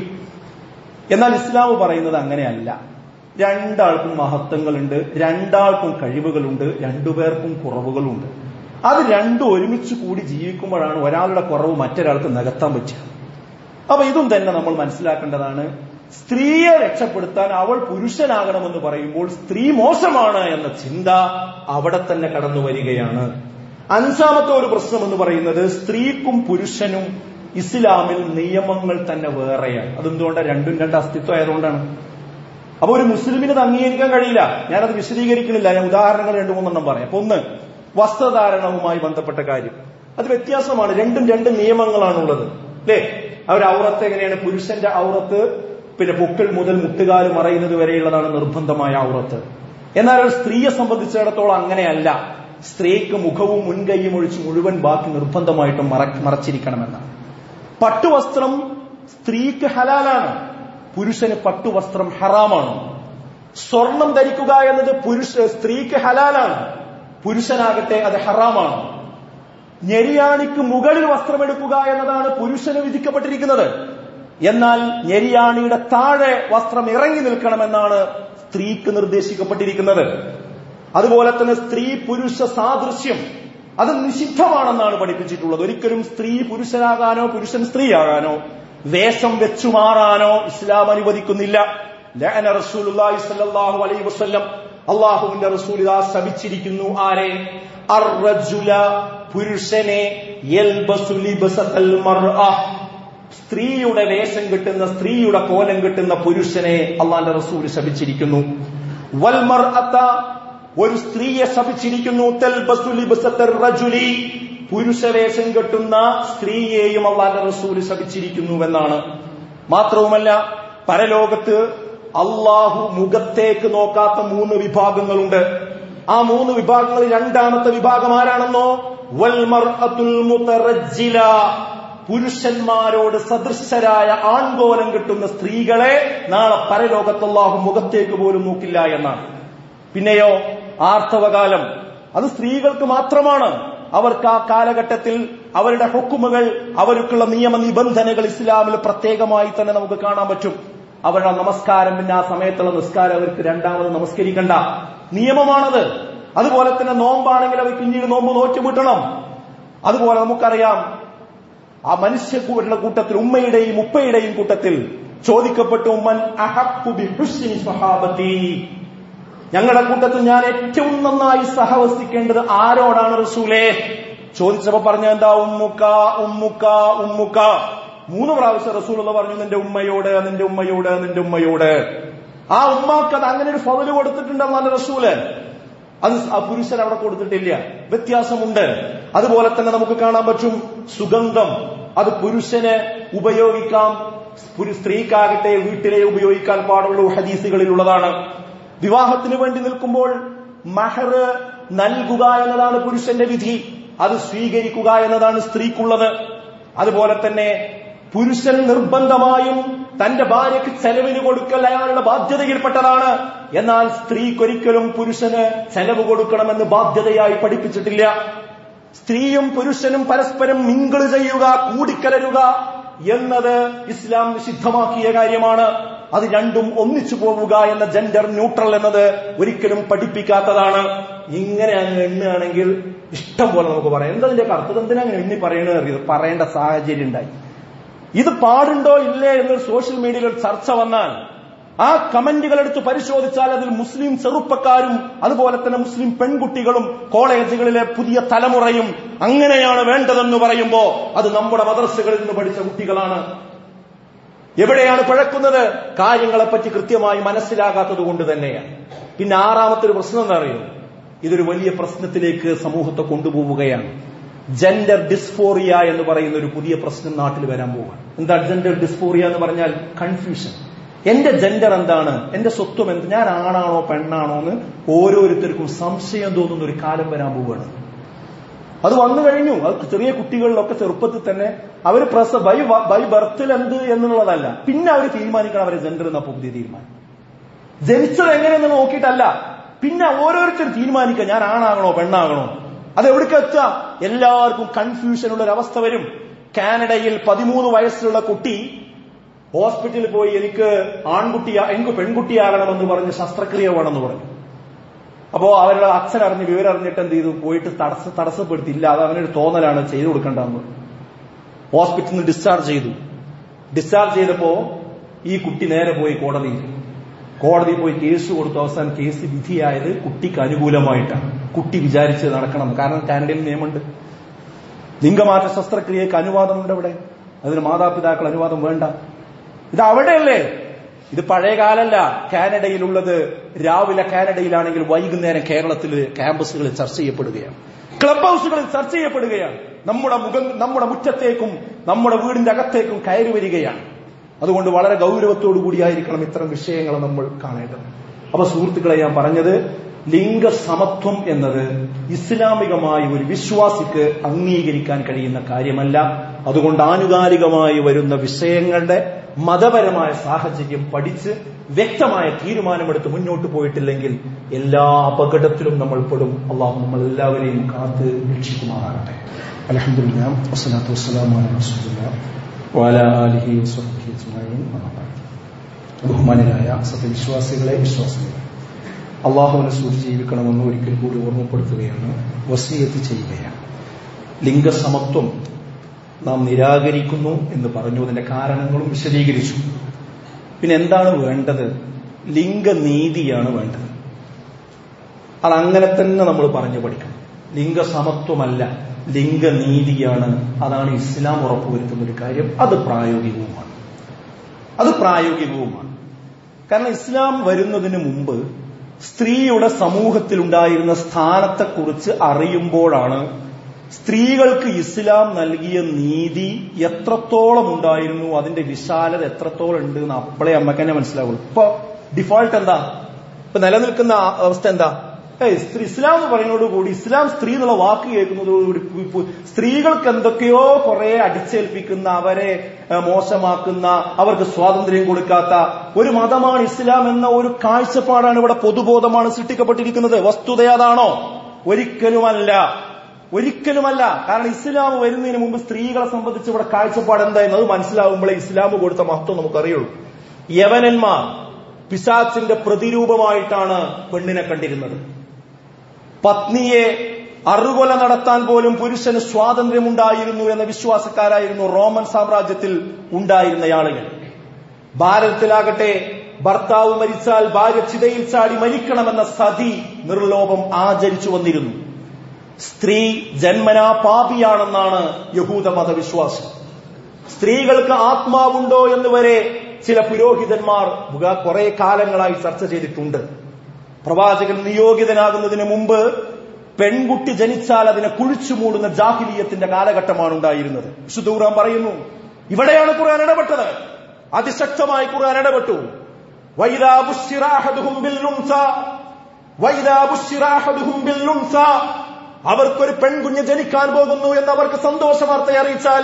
എന്നാൽ ഇസ്ലാം പറയുന്നത് അങ്ങനെയല്ല. രണ്ടാൾക്കും മഹത്വങ്ങളുണ്ട്, രണ്ടാൾക്കും കഴിവുകളുണ്ട്, രണ്ടുപേർക്കും കുറവുകളുണ്ട്. അത് രണ്ടും ഒരുമിച്ച് കൂടി ജീവിക്കുമ്പോഴാണ് ഒരാളുടെ കുറവ് മറ്റൊരാൾക്ക് നികത്താൻ പറ്റുക. അപ്പൊ ഇതും തന്നെ നമ്മൾ മനസ്സിലാക്കേണ്ടതാണ്. സ്ത്രീയെ രക്ഷപ്പെടുത്താൻ അവൾ പുരുഷനാകണമെന്ന് പറയുമ്പോൾ സ്ത്രീ മോശമാണ് എന്ന ചിന്ത അവിടെ തന്നെ കടന്നു വരികയാണ്. അഞ്ചാമത്തെ ഒരു പ്രശ്നം എന്ന് പറയുന്നത് സ്ത്രീക്കും പുരുഷനും ഇസ്ലാമിൽ നിയമങ്ങൾ തന്നെ വേറെയാണ്. അതെന്തുകൊണ്ടാണ്? രണ്ടും രണ്ട് അസ്തിത്വം ആയതുകൊണ്ടാണ്. അപ്പൊ ഒരു മുസ്ലിമിന് അത് അംഗീകരിക്കാൻ കഴിയില്ല. ഞാനത് വിശദീകരിക്കണില്ല, ഞാൻ ഉദാഹരണങ്ങൾ രണ്ടു മൂന്നെണ്ണം പറയാം. അപ്പൊ ഒന്ന്, വസ്ത്രധാരണവുമായി ബന്ധപ്പെട്ട കാര്യം. അത് വ്യത്യാസമാണ്. രണ്ടും രണ്ട് നിയമങ്ങളാണുള്ളത്, അല്ലേ? അവർ ഔറത്ത് എങ്ങനെയാണ്? പുരുഷന്റെ ഔറത്ത് പിന്നെ പൊക്കിൾ മുതൽ മുട്ടുകാല് മറയുന്നത് വരെയുള്ളതാണ് നിർബന്ധമായ ഔറത്ത്. എന്നാൽ ഒരു സ്ത്രീയെ സംബന്ധിച്ചിടത്തോളം അങ്ങനെയല്ല. സ്ത്രീക്ക് മുഖവും മുൻകൈയും ഒഴിച്ച് മുഴുവൻ ബാക്കി നിർബന്ധമായിട്ടും മറച്ചിരിക്കണമെന്നാണ്. പട്ടുവസ്ത്രം സ്ത്രീക്ക് ഹലാലാണ്, പുരുഷന് പട്ടുവസ്ത്രം ഹറാമാണ്. സ്വർണം ധരിക്കുക എന്നത് പുരുഷ സ്ത്രീക്ക് ഹലാലാണ്, പുരുഷനാകട്ടെ അത് ഹറാമാണ്. ഞെരിയാണിക്ക് മുകളിൽ വസ്ത്രമെടുക്കുക എന്നതാണ് പുരുഷന് വിധിക്കപ്പെട്ടിരിക്കുന്നത്. എന്നാൽ ഞെരിയാണിയുടെ താഴെ വസ്ത്രം ഇറങ്ങി നിൽക്കണമെന്നാണ് സ്ത്രീക്ക് നിർദ്ദേശിക്കപ്പെട്ടിരിക്കുന്നത്. അതുപോലെ തന്നെ സ്ത്രീ പുരുഷ സാദൃശ്യം അത് നിഷിദ്ധമാണെന്നാണ് പഠിപ്പിച്ചിട്ടുള്ളത്. ഒരിക്കലും സ്ത്രീ പുരുഷനാകാനോ പുരുഷൻ സ്ത്രീയാകാനോ വേഷം വെച്ചു മാറാനോ ഇസ്ലാം അനുവദിക്കുന്നില്ല. ലഅന റസൂലുള്ളാഹി സ്വല്ലല്ലാഹു അലൈഹി വസല്ലം, അല്ലാഹുവിന്റെ റസൂൽ ഇതാ ശപിച്ചിരിക്കുന്നു. ആരെ? അർറജുല, പുരുഷനെ, യൽബസു ലിബസൽ മർഅ, സ്ത്രീയുടെ വേഷം കിട്ടുന്ന സ്ത്രീയുടെ കോലം കിട്ടുന്ന പുരുഷനെ അല്ലാഹുവിന്റെ റസൂൽ ശപിച്ചിരിക്കുന്നു. വൽ മർഅത, ഒരു സ്ത്രീയെ ശപിച്ചിരിക്കുന്നു. തൽബസു ലിബസർ റജുലി, പുരുഷവേഷം കെട്ടുന്ന സ്ത്രീയെയും അല്ലാഹുവിന്റെ റസൂൽ ശപിച്ചിരിക്കുന്നുവെന്നാണ്. മാത്രവുമല്ല പരലോകത്ത് അള്ളാഹു മുഖത്തേക്ക് നോക്കാത്ത മൂന്ന് വിഭാഗങ്ങളുണ്ട്. ആ മൂന്ന് വിഭാഗങ്ങളിൽ രണ്ടാമത്തെ വിഭാഗം ആരാണെന്നോ? വൽ മർഅത്തുൽ മുതറജ്ജില, പുരുഷന്മാരോട് സദൃശരായ ആൺകോലം കിട്ടുന്ന സ്ത്രീകളെ നാളെ പരലോകത്ത് അല്ലാഹു മുഖത്തേക്ക് പോലും നോക്കില്ല എന്നാണ്. പിന്നെയോ ആർത്തവകാലം, അത് സ്ത്രീകൾക്ക് മാത്രമാണ്. അവർക്ക് ആ കാലഘട്ടത്തിൽ അവരുടെ ഹുക്കുമുകൾ, അവർക്കുള്ള നിയമ നിബന്ധനകൾ ഇസ്ലാമിൽ പ്രത്യേകമായി തന്നെ നമുക്ക് കാണാൻ പറ്റും. അവരുടെ നമസ്കാരം, പിന്നെ ആ സമയത്തുള്ള നിസ്കാരം അവർക്ക് രണ്ടാമത് നമസ്കരിക്കണ്ട, നിയമമാണത്. അതുപോലെ തന്നെ നോമ്പാണെങ്കിൽ അവർ പിന്നീട് നോമ്പ് നോറ്റുമുട്ടണം. അതുപോലെ നമുക്കറിയാം ആ മനുഷ്യരുടെ കൂട്ടത്തിൽ ഉമ്മയുടെയും ഉപ്പയുടെയും കൂട്ടത്തിൽ ചോദിക്കപ്പെട്ടു, ഉമ്മൻ അഹഖു ബി ഹുസ്നി സ്വഹാബത്തി, ഞങ്ങളുടെ കൂട്ടത്തിൽ ഞാൻ ഏറ്റവും നന്നായി സഹവസിക്കേണ്ടത് ആരോടാണ് റസൂലേ? ചോദിച്ചപ്പോ പറഞ്ഞ എന്താ? ഉമ്മുക്ക ഉമ്മുക്ക ഉമ്മുക്ക. മൂന്ന് പ്രാവശ്യം റസൂലുള്ള പറഞ്ഞു നിന്റെ ഉമ്മയോട്, നിന്റെ ഉമ്മയോട്, നിന്റെ ഉമ്മയോട്. ആ ഉമ്മാക്ക് അത് അങ്ങനെ ഒരു ഫضل കൊടുത്തിട്ടുണ്ടെന്നാണ് റസൂല്. അത് ആ പുരുഷൻ അവിടെ കൊടുത്തിട്ടില്ല, വ്യത്യാസമുണ്ട്. അതുപോലെ തന്നെ നമുക്ക് കാണാൻ പറ്റും സുഗന്ധം, അത് പുരുഷന് ഉപയോഗിക്കാം, സ്ത്രീക്കാകട്ടെ വീട്ടിലെ ഉപയോഗിക്കാൻ പാടുള്ള ഹദീസുകളിലുള്ളതാണ്. വിവാഹത്തിന് വേണ്ടി നിൽക്കുമ്പോൾ മഹർ നൽകുക എന്നതാണ് പുരുഷന്റെ വിധി, അത് സ്വീകരിക്കുക എന്നതാണ് സ്ത്രീക്കുള്ളത്. അതുപോലെ തന്നെ പുരുഷൻ നിർബന്ധമായും തന്റെ ഭാര്യയ്ക്ക് ചെലവിന് കൊടുക്കൽ അയാളുടെ ബാധ്യതയിൽപ്പെട്ടതാണ്. എന്നാൽ സ്ത്രീക്കൊരിക്കലും പുരുഷന് ചെലവ് കൊടുക്കണമെന്ന് ബാധ്യതയായി പഠിപ്പിച്ചിട്ടില്ല. സ്ത്രീയും പുരുഷനും പരസ്പരം മിങ്കിൾ ചെയ്യുക, കൂടിക്കലരുക എന്നത് ഇസ്ലാം നിഷിദ്ധമാക്കിയ കാര്യമാണ്. അത് രണ്ടും ഒന്നിച്ചു പോവുക എന്ന ജെൻഡർ ന്യൂട്രൽ എന്നത് ഒരിക്കലും പഠിപ്പിക്കാത്തതാണ്. ഇങ്ങനെ അങ്ങ് എണ്ണുകയാണെങ്കിൽ ഇഷ്ടം പോലെ നമുക്ക് പറയാം. എന്തതിന്റെ അർത്ഥം? എന്തിനാ അങ്ങനെ എണ്ണി പറയണത്? പറയേണ്ട സാഹചര്യം ഉണ്ടായി. ഇത് പാടുണ്ടോ ഇല്ലേ എന്നൊരു സോഷ്യൽ മീഡിയയിൽ ഒരു ചർച്ച വന്നാൽ ആ കമന്റുകൾ എടുത്ത് പരിശോധിച്ചാൽ അതിൽ മുസ്ലിം ചെറുപ്പക്കാരും അതുപോലെ തന്നെ മുസ്ലിം പെൺകുട്ടികളും കോളേജുകളിലെ പുതിയ തലമുറയും അങ്ങനെയാണ് വേണ്ടതെന്ന് പറയുമ്പോ അത് നമ്മുടെ മദ്രസകളിൽ നിന്ന് പഠിച്ച കുട്ടികളാണ്. എവിടെയാണ് പിഴക്കുന്നത്? കാര്യങ്ങളെപ്പറ്റി കൃത്യമായി മനസ്സിലാകാത്തത് കൊണ്ട് തന്നെയാണ്. പിന്നെ ആറാമത്തെ ഒരു പ്രശ്നം എന്താ അറിയോ? ഇതൊരു വലിയ പ്രശ്നത്തിലേക്ക് സമൂഹത്തെ കൊണ്ടുപോവുകയാണ്. ജെൻഡർ ഡിസ്ഫോറിയ എന്ന് പറയുന്ന ഒരു പുതിയ പ്രശ്നം നാട്ടിൽ വരാൻ പോവുകയാണ്. എന്താ ജെൻഡർ ഡിസ്ഫോറിയ എന്ന് പറഞ്ഞാൽ? കൺഫ്യൂഷൻ. എന്റെ ജെൻഡർ എന്താണ്, എന്റെ സ്വത്വം എന്ത്, ഞാൻ ആണാണോ പെണ്ണാണോ എന്ന് ഓരോരുത്തർക്കും സംശയം തോന്നുന്ന ഒരു കാലം വരാൻ പോവുകയാണ്. അത് വന്നു കഴിഞ്ഞു. അത് ചെറിയ കുട്ടികളിലൊക്കെ ചെറുപ്പത്തിൽ തന്നെ അവർ പ്രസ ബൈ ബൈ ബർത്തിൽ എന്ത് എന്നുള്ളതല്ല, പിന്നെ അവർ തീരുമാനിക്കണം അവരെ ജെൻഡർ എന്ന പുതിയ തീരുമാനം. ജനിച്ചത് എങ്ങനെയെന്ന് നോക്കിയിട്ടല്ല, പിന്നെ ഓരോരുത്തരും തീരുമാനിക്കുക ഞാൻ ആണാകണോ പെണ്ണാകണോ. അത് എവിടേക്ക് എത്തുക? എല്ലാവർക്കും കൺഫ്യൂഷൻ ഉള്ള ഒരു അവസ്ഥ വരും. കാനഡയിൽ പതിമൂന്ന് വയസ്സുള്ള കുട്ടി ഹോസ്പിറ്റലിൽ പോയി എനിക്ക് ആൺകുട്ടി എനിക്ക് പെൺകുട്ടിയാകണമെന്ന് പറഞ്ഞ് ശസ്ത്രക്രിയ വേണമെന്ന് പറഞ്ഞു. അപ്പോ അവരുടെ അച്ഛൻ അറിഞ്ഞ് വിവരം അറിഞ്ഞിട്ട് എന്ത് ചെയ്തു? പോയിട്ട് തടസ്സ തടസ്സപ്പെടുത്തിയില്ല, അത് അവനൊരു തോന്നലാണ്, ചെയ്തു കൊടുക്കേണ്ടതെന്ന്. ഹോസ്പിറ്റലിൽ നിന്ന് ഡിസ്ചാർജ് ചെയ്തു. ഡിസ്ചാർജ് ചെയ്തപ്പോ ഈ കുട്ടി നേരെ പോയി കോടതിയിൽ കോടതിയിൽ പോയി കേസ് കൊടുത്തു. അവസാനം കേസ് വിധിയായത് കുട്ടിക്ക് അനുകൂലമായിട്ടാണ്. കുട്ടി വിചാരിച്ച് നടക്കണം. കാരണം കാനഡയിൽ നിയമമുണ്ട്, ലിംഗമാറ്റ ശസ്ത്രക്രിയക്ക് അനുവാദമുണ്ട് അവിടെ. അതിന് മാതാപിതാക്കൾ അനുവാദം വേണ്ട. ഇത് അവിടെയല്ലേ, ഇത് പഴയ കാലല്ല. കാനഡയിലുള്ളത് രാവിലെ കാനഡയിലാണെങ്കിൽ വൈകുന്നേരം കേരളത്തിൽ ക്യാമ്പസുകളിൽ ചർച്ച ചെയ്യപ്പെടുകയാണ്, ക്ലബ് ഹൗസുകളിൽ ചർച്ച ചെയ്യപ്പെടുകയാണ്, നമ്മുടെ മുഖം നമ്മുടെ മുറ്റത്തേക്കും നമ്മുടെ വീടിന്റെ അകത്തേക്കും കയറി വരികയാണ്. അതുകൊണ്ട് വളരെ ഗൗരവത്തോടു കൂടിയായിരിക്കണം ഇത്തരം വിഷയങ്ങൾ നമ്മൾ കാണേണ്ടത്. അപ്പൊ സുഹൃത്തുക്കളെ, ഞാൻ പറഞ്ഞത് ലിംഗസമത്വം എന്നത് ഇസ്ലാമികമായി ഒരു വിശ്വാസിക്ക് അംഗീകരിക്കാൻ കഴിയുന്ന കാര്യമല്ല. അതുകൊണ്ട് ആനുകാലികമായി വരുന്ന വിഷയങ്ങളുടെ മതപരമായ സാഹചര്യം പഠിച്ച് വ്യക്തമായ തീരുമാനമെടുത്ത് മുന്നോട്ട് പോയിട്ടില്ലെങ്കിൽ എല്ലാ അപകടത്തിലും നമ്മൾ പെടും. അള്ളാഹു നമ്മൾ എല്ലാവരെയും കാത്ത് രക്ഷിക്കുമാറാകട്ടെ. അൽഹംദുലില്ലാഹ് വസ്സലാത്തു വസ്സലാമു അലാ റസൂലില്ലാഹ് വഅലാ ആലിഹി വസഹ്ബിഹി അജ്മഈൻ. ബഹുമാനരായ സത്യവിശ്വാസികളെ, വിശ്വാസികളെ, അള്ളാഹുവിനെ സൂക്ഷിച്ച് ജീവിക്കണമെന്ന് ഒരിക്കൽ കൂടി ഓർമ്മപ്പെടുത്തുകയാണ്, വസിയത്ത് ചെയ്യുകയാണ്. ലിംഗസമത്വം നാം നിരാകരിക്കുന്നു എന്ന് പറഞ്ഞു. അതിന്റെ കാരണങ്ങളും വിശദീകരിച്ചു. പിന്നെ എന്താണ് വേണ്ടത്? ലിംഗനീതിയാണ് വേണ്ടത്. അതങ്ങനെ തന്നെ നമ്മൾ പറഞ്ഞു പഠിക്കണം. ലിംഗസമത്വമല്ല, ലിംഗനീതിയാണ്. അതാണ് ഇസ്ലാം ഉറപ്പുവരുത്തുന്ന ഒരു കാര്യം. അത് പ്രായോഗികവുമാണ്. അത് പ്രായോഗികവുമാണ്. കാരണം ഇസ്ലാം വരുന്നതിന് മുമ്പ് സ്ത്രീയുടെ സമൂഹത്തിലുണ്ടായിരുന്ന സ്ഥാനത്തെക്കുറിച്ച് അറിയുമ്പോഴാണ് സ്ത്രീകൾക്ക് ഇസ്ലാം നൽകിയ നീതി എത്രത്തോളം ഉണ്ടായിരുന്നു, അതിന്റെ വിശാലത എത്രത്തോളം ഉണ്ട് എന്ന് അപ്പോഴേ അമ്മക്ക് തന്നെ മനസ്സിലാവുള്ളൂ. ഇപ്പൊ ഡിഫോൾട്ട് എന്താ? ഇപ്പൊ നിലനിൽക്കുന്ന അവസ്ഥ എന്താ? ഏയ് സ്ത്രീ ഇസ്ലാം എന്ന് പറയുന്നതോടുകൂടി, ഇസ്ലാം സ്ത്രീ എന്നുള്ള വാക്ക് കേൾക്കുന്നതോടുകൂടി സ്ത്രീകൾക്ക് എന്തൊക്കെയോ കുറെ അടിച്ചേൽപ്പിക്കുന്ന, അവരെ മോശമാക്കുന്ന, അവർക്ക് സ്വാതന്ത്ര്യം കൊടുക്കാത്ത ഒരു മതമാണ് ഇസ്ലാം എന്ന ഒരു കാഴ്ചപ്പാടാണ് ഇവിടെ, പൊതുബോധമാണ് സൃഷ്ടിക്കപ്പെട്ടിരിക്കുന്നത്. വസ്തുത അതാണോ? ഒരിക്കലുമല്ല, ഒരിക്കലുമല്ല. കാരണം ഇസ്ലാം വരുന്നതിന് മുമ്പ് സ്ത്രീകളെ സംബന്ധിച്ച് ഇവിടെ കാഴ്ചപ്പാട് എന്തായിരുന്നു അത് മനസ്സിലാവുമ്പോഴേ ഇസ്ലാം കൊടുത്ത മഹത്വം നമുക്കറിയുള്ളൂ. യവനന്മാർ പിശാച്ചിന്റെ പ്രതിരൂപമായിട്ടാണ് പെണ്ണിനെ കണ്ടിരുന്നത്. പത്നിയെ അറുകൊല നടത്താൻ പോലും പുരുഷന് സ്വാതന്ത്ര്യമുണ്ടായിരുന്നു എന്ന വിശ്വാസക്കാരായിരുന്നു റോമൻ സാമ്രാജ്യത്തിൽ ഉണ്ടായിരുന്ന ആളുകൾ. ഭാരതത്തിലാകട്ടെ ഭർത്താവ് മരിച്ചാൽ ഭാര്യ ചിതയിൽ ചാടി മരിക്കണമെന്ന സതി നിർലോഭം ആചരിച്ചു വന്നിരുന്നു. സ്ത്രീ ജന്മനാ പാപിയാണെന്നാണ് യഹൂദ മതവിശ്വാസം. സ്ത്രീകൾക്ക് ആത്മാവുണ്ടോ എന്ന് വരെ ചില പുരോഹിതന്മാർ കുറെ കാലങ്ങളായി ചർച്ച ചെയ്തിട്ടുണ്ട്. പ്രവാചകൻ നിയോഗിതനാകുന്നതിന് മുമ്പ് പെൺകുട്ടി ജനിച്ചാൽ അതിനെ കുഴിച്ചു മൂടുന്ന ജാഹിലിയത്തിന്റെ കാലഘട്ടമാണ് ഉണ്ടായിരുന്നത്. വിശുദ്ധ ഖുർആൻ പറയുന്നു. ഇവിടെയാണ് ഖുർആൻ ഇടപെട്ടത്. അതിശക്തമായി ഖുർആൻ ഇടപെട്ടു. വൈദാ ബുശ്ശിറ അഹദുഹും ബിൽ ഉൻസ വൈദാ ബുശ്ശിറ അഹദുഹും ബിൽ ഉൻസ, അവർക്കൊരു പെൺകുഞ്ഞ് ജനിക്കാൻ പോകുന്നു എന്ന് അവർക്ക് സന്തോഷ വാർത്ത അറിയിച്ചാൽ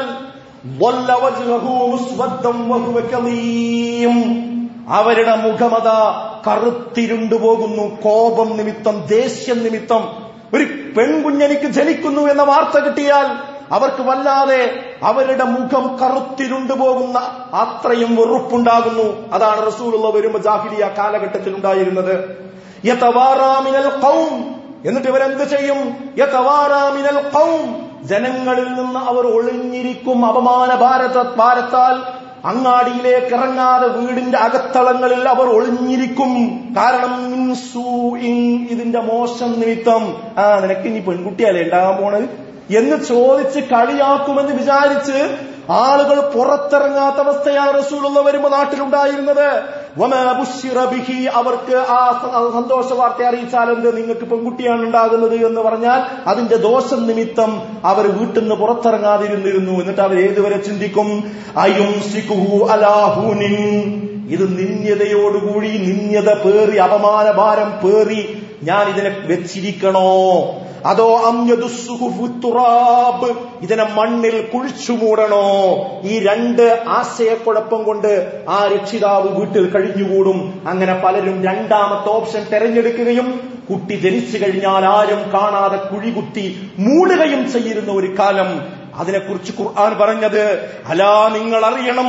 അവരുടെ മുഖമത കറുത്തിരുണ്ടുപോകുന്നു. കോപം നിമിത്തം, ദേഷ്യം നിമിത്തം. ഒരു പെൺകുഞ്ഞെനിക്ക് ജനിക്കുന്നു എന്ന വാർത്ത കിട്ടിയാൽ അവർക്ക് വല്ലാതെ അവരുടെ മുഖം കറുത്തിരുണ്ടുപോകുന്ന അത്രയും വെറുപ്പുണ്ടാകുന്നു. അതാണ് റസൂലുള്ള വരുമ്പോ ജാഹിലിയ കാലഘട്ടത്തിൽ ഉണ്ടായിരുന്നത്. യതവാറാ മിനൽ ഖൗം, എന്നിട്ട് ഇവരെന്ത് ചെയ്യും? യതവാറാ മിനൽ ഖൗം, ജനങ്ങളിൽ നിന്ന് അവർ ഒളിഞ്ഞിരിക്കും. അപമാന ഭാരത ഭാരത്താൽ അങ്ങാടിയിലേക്ക് ഇറങ്ങാതെ വീടിന്റെ അകത്തളങ്ങളിൽ അവർ ഒളിഞ്ഞിരിക്കും. കാരണം ഇതിന്റെ മോശം നിമിത്തം. ആ നിനക്ക് ഇനി പെൺകുട്ടിയല്ലേ ഉണ്ടാകാൻ പോണത് എന്ന് ചോദിച്ച് കളിയാക്കുമെന്ന് വിചാരിച്ച് ആളുകൾ പുറത്തിറങ്ങാത്ത അവസ്ഥയാണ് റസൂലുള്ള വരുമ്പോ നാട്ടിലുണ്ടായിരുന്നത്. അവർക്ക് ആ സന്തോഷ വാർത്ത അറിയിച്ചാൽ എന്ത്, നിങ്ങൾക്ക് പെൺകുട്ടിയാണ് ഉണ്ടാകുന്നത് എന്ന് പറഞ്ഞാൽ അതിന്റെ ദോഷം നിമിത്തം അവർ വീട്ടിൽ നിന്ന് പുറത്തിറങ്ങാതിരുന്നിരുന്നു. എന്നിട്ട് അവർ ഏതുവരെ ചിന്തിക്കും, അയുംസികുഹു അലാഹൂനിൻ, ഇത് നിന്ദ്യതയോടുകൂടി നിന്ദ്യത പേറി അപമാനഭാരം പേറി ഞാൻ ഇതിനെ വെച്ചിരിക്കണോ, അതോ അംയദുസ്സുഹുഫുത്തുറാബ്, ഇതിനെ മണ്ണിൽ കുഴിച്ചു മൂടണോ? ഈ രണ്ട് ആശയക്കുഴപ്പം കൊണ്ട് ആ രക്ഷിതാവ് വീട്ടിൽ കഴിഞ്ഞുകൂടും. അങ്ങനെ പലരും രണ്ടാമത്തെ ഓപ്ഷൻ തെരഞ്ഞെടുക്കുകയും കുട്ടി ജനിച്ചു കഴിഞ്ഞാൽ ആരും കാണാതെ കുഴികുത്തി മൂടുകയും ചെയ്യുന്ന ഒരു കാലം. അതിനെക്കുറിച്ച് ഖുർആൻ പറഞ്ഞത്, അലാ നിങ്ങൾ അറിയണം,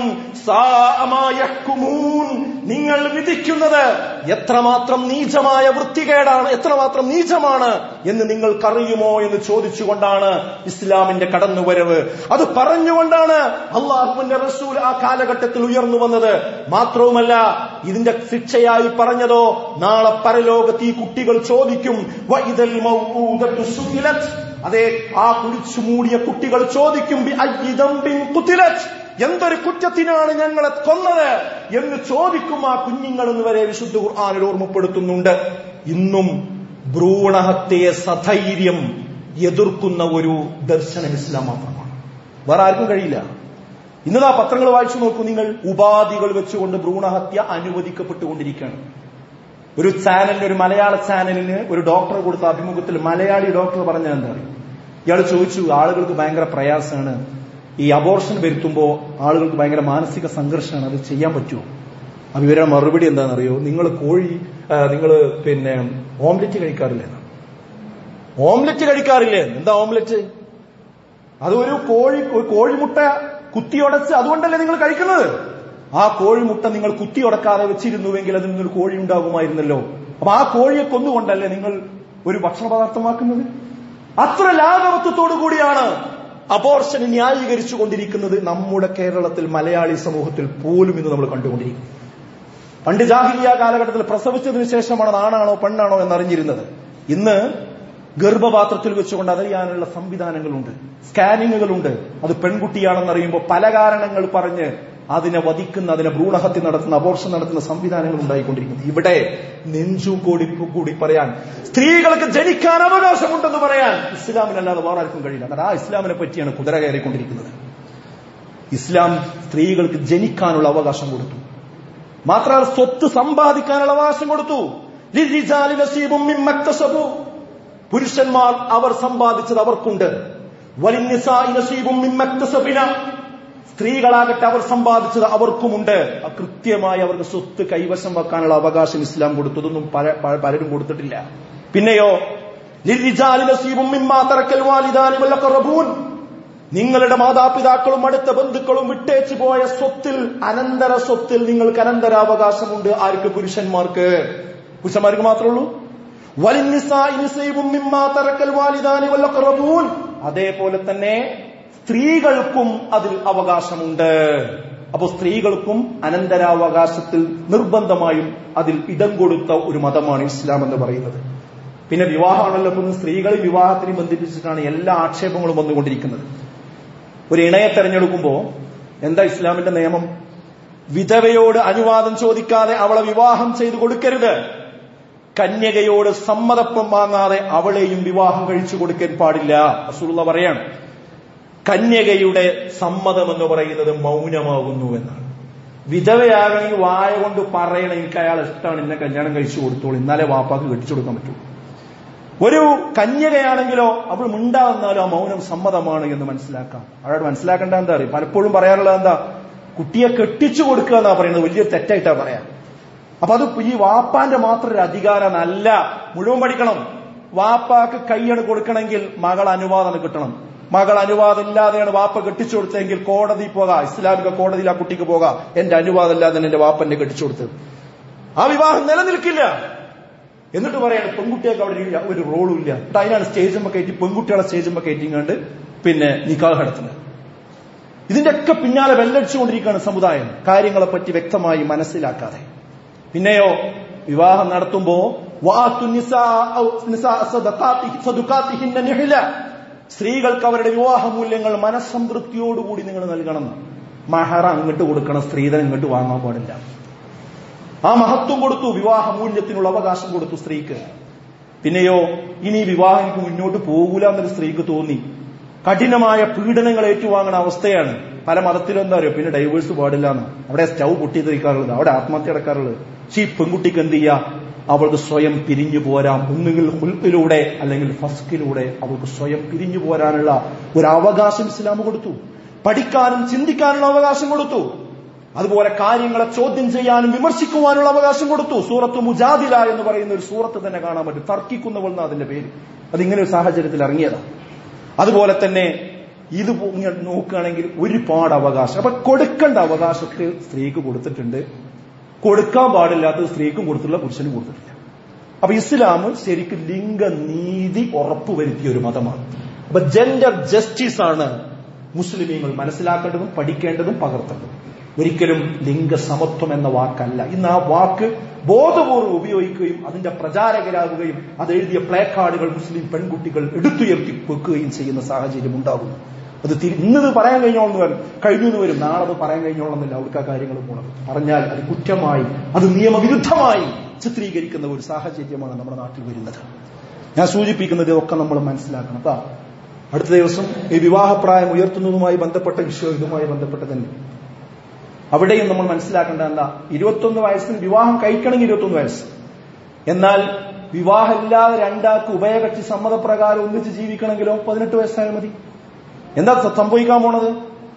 നിങ്ങൾ വിധിക്കുന്നത് എത്രമാത്രം നീചമായ വൃത്തികേടാണ്, എത്രമാത്രം നീചമാണ് എന്ന് നിങ്ങൾക്കറിയുമോ എന്ന് ചോദിച്ചുകൊണ്ടാണ് ഇസ്ലാമിന്റെ കടന്നുവരവ്. അത് പറഞ്ഞുകൊണ്ടാണ് അള്ളാഹുവിന്റെ റസൂൽ ആ കാലഘട്ടത്തിൽ ഉയർന്നു വന്നത്. മാത്രവുമല്ല ഇതിന്റെ ശിക്ഷയായി പറഞ്ഞതോ, നാളെ പരലോകത്ത് ഈ കുട്ടികൾ ചോദിക്കും, വഇദൽ മൗഊദതു സുഇലത്, അതെ ആ കുഴിച്ചു മൂടിയ കുട്ടികൾ ചോദിക്കും, എന്തൊരു കുറ്റത്തിനാണ് ഞങ്ങളെ കൊന്നത് എന്ന് ചോദിക്കും ആ കുഞ്ഞുങ്ങൾ എന്ന് വരെ വിശുദ്ധ ഖുർആനിൽ ഓർമ്മപ്പെടുത്തുന്നുണ്ട്. ഇന്നും ഭ്രൂണഹത്യയെ സധൈര്യം എതിർക്കുന്ന ഒരു ദർശനം ഇസ്ലാം മാത്രമാണ്, വേറെ ആർക്കും കഴിയില്ല. ഇന്നതാ പത്രങ്ങൾ വായിച്ചു നോക്കൂ നിങ്ങൾ, ഉപാധികൾ വെച്ചുകൊണ്ട് ഭ്രൂണഹത്യ അനുവദിക്കപ്പെട്ടുകൊണ്ടിരിക്കുകയാണ്. ഒരു ചാനലിന്, ഒരു മലയാള ചാനലിന് ഒരു ഡോക്ടർ കൊടുത്ത അഭിമുഖത്തിൽ മലയാളി ഡോക്ടർ പറഞ്ഞത് എന്താ അറിയും? ഇയാൾ ചോദിച്ചു, ആളുകൾക്ക് ഭയങ്കര പ്രയാസമാണ് ഈ അബോർഷൻ വരുത്തുമ്പോൾ, ആളുകൾക്ക് ഭയങ്കര മാനസിക സംഘർഷമാണ്, അത് ചെയ്യാൻ പറ്റുമോ? അപ്പൊ ഇവരുടെ മറുപടി എന്താണെന്നറിയോ, നിങ്ങൾ കോഴി നിങ്ങൾ പിന്നെ ഓംലെറ്റ് കഴിക്കാറില്ലേ? ഓംലെറ്റ് കഴിക്കാറില്ലേ? എന്താ ഓംലെറ്റ്? അത് ഒരു കോഴി കോഴിമുട്ട കുത്തിയുടച്ച് അതുകൊണ്ടല്ലേ നിങ്ങൾ കഴിക്കുന്നത്? ആ കോഴിമുട്ട നിങ്ങൾ കുത്തിയുടക്കാതെ വെച്ചിരുന്നുവെങ്കിൽ അതിൽ നിന്നൊരു കോഴി ഉണ്ടാകുമായിരുന്നല്ലോ. അപ്പൊ ആ കോഴിയെ കൊന്നുകൊണ്ടല്ലേ നിങ്ങൾ ഒരു ഭക്ഷണ പദാർത്ഥമാക്കുന്നത്? അത്ര ലാഘവത്വത്തോടു കൂടിയാണ് അബോർഷനെ ന്യായീകരിച്ചു കൊണ്ടിരിക്കുന്നത് നമ്മുടെ കേരളത്തിൽ, മലയാളി സമൂഹത്തിൽ പോലും ഇന്ന് നമ്മൾ കണ്ടുകൊണ്ടിരിക്കുന്നത്. പണ്ട് ജാഹിലിയ കാലഘട്ടത്തിൽ പ്രസവിച്ചതിന് ശേഷമാണ് ആണാണോ പെണ്ണാണോ എന്നറിഞ്ഞിരുന്നത്. ഇന്ന് ഗർഭപാത്രത്തിൽ വെച്ചുകൊണ്ട് അറിയാനുള്ള സംവിധാനങ്ങളുണ്ട്, സ്കാനിങ്ങുകളുണ്ട്. അത് പെൺകുട്ടിയാണെന്നറിയുമ്പോൾ പല കാരണങ്ങൾ പറഞ്ഞ് അതിനെ വധിക്കുന്ന, അതിനെ ഭ്രൂണഹത്യ നടത്തുന്ന, അബോർഷൻ നടത്തുന്ന സംവിധാനങ്ങൾ ഉണ്ടായിക്കൊണ്ടിരിക്കുന്നത്. ഇവിടെ നെഞ്ചു കൂടി കൂടി പറയാൻ, സ്ത്രീകൾക്ക് ജനിക്കാൻ അവകാശമുണ്ടെന്ന് പറയാൻ ഇസ്ലാമിനല്ലാതെ വേറെ ആർക്കും കഴിയില്ല. കാരണം ആ ഇസ്ലാമിനെ പറ്റിയാണ് കുതിര കയറിക്കൊണ്ടിരിക്കുന്നത്. ഇസ്ലാം സ്ത്രീകൾക്ക് ജനിക്കാനുള്ള അവകാശം കൊടുത്തു, മാത്രമല്ല സ്വത്ത് സമ്പാദിക്കാനുള്ള അവകാശം കൊടുത്തു. പുരുഷന്മാർ അവർ സമ്പാദിച്ചത് അവർക്കുണ്ട്. സ്ത്രീകളാകട്ടെ അവർ സമ്പാദിച്ചത് അവർക്കുമുണ്ട്. കൃത്യമായി അവർക്ക് സ്വത്ത് കൈവശം വെക്കാനുള്ള അവകാശം ഇസ്ലാം കൊടുത്തു. ഇതൊന്നും പലരും കൊടുത്തിട്ടില്ല. പിന്നെയോ നിങ്ങളുടെ മാതാപിതാക്കളും അടുത്ത ബന്ധുക്കളും വിട്ടേച്ചു പോയ സ്വത്തിൽ, അനന്തര സ്വത്തിൽ നിങ്ങൾക്ക് അനന്തരാവകാശമുണ്ട്. ആർക്ക്? പുരുഷന്മാർക്ക്. പുരുഷന്മാർക്ക് മാത്രമേ ഉള്ളൂ. അതേപോലെ തന്നെ സ്ത്രീകൾക്കും അതിൽ അവകാശമുണ്ട്. അപ്പോൾ സ്ത്രീകൾക്കും അനന്തരാവകാശത്തിൽ നിർബന്ധമായും അതിൽ ഇടം കൊടുത്ത ഒരു മതമാണ് ഇസ്ലാം എന്ന് പറയുന്നത്. പിന്നെ വിവാഹമാണല്ലോ, ഇന്ന് സ്ത്രീകളെ വിവാഹത്തിന് ബന്ധിപ്പിച്ചിട്ടാണ് എല്ലാ ആക്ഷേപങ്ങളും വന്നുകൊണ്ടിരിക്കുന്നത്. ഒരു ഇണയെ തെരഞ്ഞെടുക്കുമ്പോൾ എന്താ ഇസ്ലാമിന്റെ നിയമം? വിധവയോട് അനുവാദം ചോദിക്കാതെ അവളെ വിവാഹം ചെയ്തു കൊടുക്കരുത്. കന്യകയോട് സമ്മതം വാങ്ങാതെ അവളെയും വിവാഹം കഴിച്ചു കൊടുക്കാൻ പാടില്ല. റസൂലുള്ളാഹി പറയാണ്, കന്യകയുടെ സമ്മതം എന്ന് പറയുന്നത് മൗനമാകുന്നു എന്നാണ്. വിധവയാകണമെങ്കിൽ വായ കൊണ്ട് പറയണം, എനിക്ക് അയാൾ ഇഷ്ടമാണ്, എന്നെ കല്യാണം കഴിച്ചു കൊടുത്തോളൂ, എന്നാലേ വാപ്പാക്ക് കെട്ടിച്ചു കൊടുക്കാൻ പറ്റൂ. ഒരു കന്യകയാണെങ്കിലോ അവൾ മിണ്ടാവുന്നാലോ ആ മൗനം സമ്മതമാണ് എന്ന് മനസ്സിലാക്കാം. അവരോട് മനസ്സിലാക്കേണ്ട എന്താ അറിയും? പലപ്പോഴും പറയാറുള്ളത് എന്താ, കുട്ടിയെ കെട്ടിച്ചു കൊടുക്കുക എന്നാ പറയുന്നത്. വലിയ തെറ്റായിട്ടാ പറയാം. അപ്പൊ അത് ഈ വാപ്പാന്റെ മാത്രം ഒരു അധികാരമല്ല, മുഴുവൻ പഠിക്കണം. വാപ്പാക്ക് കൈയ്യണ് കൊടുക്കണമെങ്കിൽ മകൾ അനുവാദം കിട്ടണം. മകൾ അനുവാദം ഇല്ലാതെയാണ് വാപ്പ കെട്ടിച്ചു കൊടുത്തതെങ്കിൽ കോടതി പോകാം, ഇസ്ലാമിക കോടതിയിൽ ആ കുട്ടിക്ക് പോകാം. എന്റെ അനുവാദം ഇല്ലാതെ എന്റെ വാപ്പന്റെ കെട്ടിച്ചു കൊടുത്തത്, ആ വിവാഹം നിലനിൽക്കില്ല. എന്നിട്ട് പറയാണ് പെൺകുട്ടിയൊക്കെ അവിടെ ഒരു റോളും ഇല്ല. അതിനാണ് സ്റ്റേജുമ്പോ കയറ്റി, പെൺകുട്ടികളെ സ്റ്റേജുമ്പോ കയറ്റിങ്ങാണ്ട് പിന്നെ നിക്കാഹ് നടത്തുന്നത്. ഇതിന്റെയൊക്കെ പിന്നാലെ വെല്ലടിച്ചുകൊണ്ടിരിക്കുകയാണ് സമുദായം, കാര്യങ്ങളെപ്പറ്റി വ്യക്തമായി മനസ്സിലാക്കാതെ. പിന്നെയോ വിവാഹം നടത്തുമ്പോ സ്ത്രീകൾക്ക് അവരുടെ വിവാഹ മൂല്യങ്ങൾ മനസ്സംതൃപ്തിയോടുകൂടി നിങ്ങൾ നൽകണം. മഹറ അങ്ങോട്ട് കൊടുക്കണം, സ്ത്രീധനം ഇങ്ങോട്ട് വാങ്ങാൻ പാടില്ല. ആ മഹത്വം കൊടുത്തു, വിവാഹ മൂല്യത്തിനുള്ള അവകാശം കൊടുത്തു സ്ത്രീക്ക്. പിന്നെയോ ഇനി വിവാഹം എനിക്ക് മുന്നോട്ട് പോകൂല എന്നൊരു സ്ത്രീക്ക് തോന്നി, കഠിനമായ പീഡനങ്ങൾ ഏറ്റുവാങ്ങുന്ന അവസ്ഥയാണ്. പല മതത്തിലും എന്താ അറിയോ, പിന്നെ ഡൈവേഴ്സ് പാടില്ല എന്ന്. അവിടെ സ്റ്റൗ പൊട്ടിത്തെറിക്കാറുള്ളത്, അവിടെ ആത്മഹത്യ നടക്കാറുള്ളത്. പക്ഷെ ഈ പെൺകുട്ടിക്ക് എന്ത് ചെയ്യാ, അവൾക്ക് സ്വയം പിരിഞ്ഞു പോരാം. ഒന്നുകിൽ ഹുൽക്കിലൂടെ അല്ലെങ്കിൽ ഫസ്കിലൂടെ അവൾക്ക് സ്വയം പിരിഞ്ഞു പോരാനുള്ള ഒരു അവകാശം ഇസ്ലാം കൊടുത്തു. പഠിക്കാനും ചിന്തിക്കാനുള്ള അവകാശം കൊടുത്തു. അതുപോലെ കാര്യങ്ങളെ ചോദ്യം ചെയ്യാനും വിമർശിക്കുവാനുള്ള അവകാശം കൊടുത്തു. സൂറത്ത് മുജാദില എന്ന് പറയുന്ന ഒരു സൂറത്ത് തന്നെ കാണാൻ പറ്റും, തർക്കിക്കുന്നവൾ എന്ന അതിന്റെ പേര്. അതിങ്ങനെ ഒരു സാഹചര്യത്തിൽ ഇറങ്ങിയതാണ്. അതുപോലെ തന്നെ ഇത് നോക്കുകയാണെങ്കിൽ ഒരുപാട് അവകാശം. അപ്പൊ കൊടുക്കേണ്ട അവകാശത്തിൽ സ്ത്രീക്ക് കൊടുത്തിട്ടുണ്ട്, കൊടുക്കാൻ പാടില്ലാത്തത് സ്ത്രീക്കും കൊടുത്തില്ല, പുരുഷനും കൊടുത്തിട്ടില്ല. അപ്പൊ ഇസ്ലാം ശരിക്കും ലിംഗനീതി ഉറപ്പുവരുത്തിയ ഒരു മതമാണ്. അപ്പൊ ജെൻഡർ ജസ്റ്റിസ് ആണ് മുസ്ലിമീങ്ങൾ മനസ്സിലാക്കേണ്ടതും പഠിക്കേണ്ടതും പകർത്തേണ്ടതും. ഒരിക്കലും ലിംഗസമത്വം എന്ന വാക്കല്ല. ഇന്ന് ആ വാക്ക് ബോധപൂർവ്വം ഉപയോഗിക്കുകയും അതിന്റെ പ്രചാരകരാകുകയും അത് എഴുതിയ പ്ലേ കാർഡുകൾ മുസ്ലിം പെൺകുട്ടികൾ എടുത്തുയർത്തി വെക്കുകയും ചെയ്യുന്ന സാഹചര്യം ഉണ്ടാകുന്നു. അത് ഇന്നത് പറയാൻ കഴിഞ്ഞോളന്ന് വരും, കഴിഞ്ഞു എന്ന് വരും, നാളെ അത് പറയാൻ കഴിഞ്ഞോളന്നില്ല. അവർക്ക് ആ കാര്യങ്ങൾ പോണത് പറഞ്ഞാൽ അത് കുറ്റമായി, അത് നിയമവിരുദ്ധമായി ചിത്രീകരിക്കുന്ന ഒരു സാഹചര്യമാണ് നമ്മുടെ നാട്ടിൽ വരുന്നത്. ഞാൻ സൂചിപ്പിക്കുന്നത് ഒക്കെ നമ്മൾ മനസ്സിലാക്കണം. അതാ അടുത്ത ദിവസം ഈ വിവാഹപ്രായം ഉയർത്തുന്നതുമായി ബന്ധപ്പെട്ട വിഷയം ഇതുമായി ബന്ധപ്പെട്ട് തന്നെ അവിടെയും നമ്മൾ മനസ്സിലാക്കേണ്ട എന്താ, ഇരുപത്തൊന്ന് വയസ്സിന് വിവാഹം കഴിക്കണമെങ്കിൽ ഇരുപത്തൊന്ന് വയസ്സ്. എന്നാൽ വിവാഹമില്ലാതെ രണ്ടാൾക്ക് ഉഭയകക്ഷി സമ്മതപ്രകാരം ഒന്നിച്ച് ജീവിക്കണമെങ്കിലോ പതിനെട്ട് വയസ്സായാൽ മതി. എന്താ സംഭവിക്കാൻ പോണത്?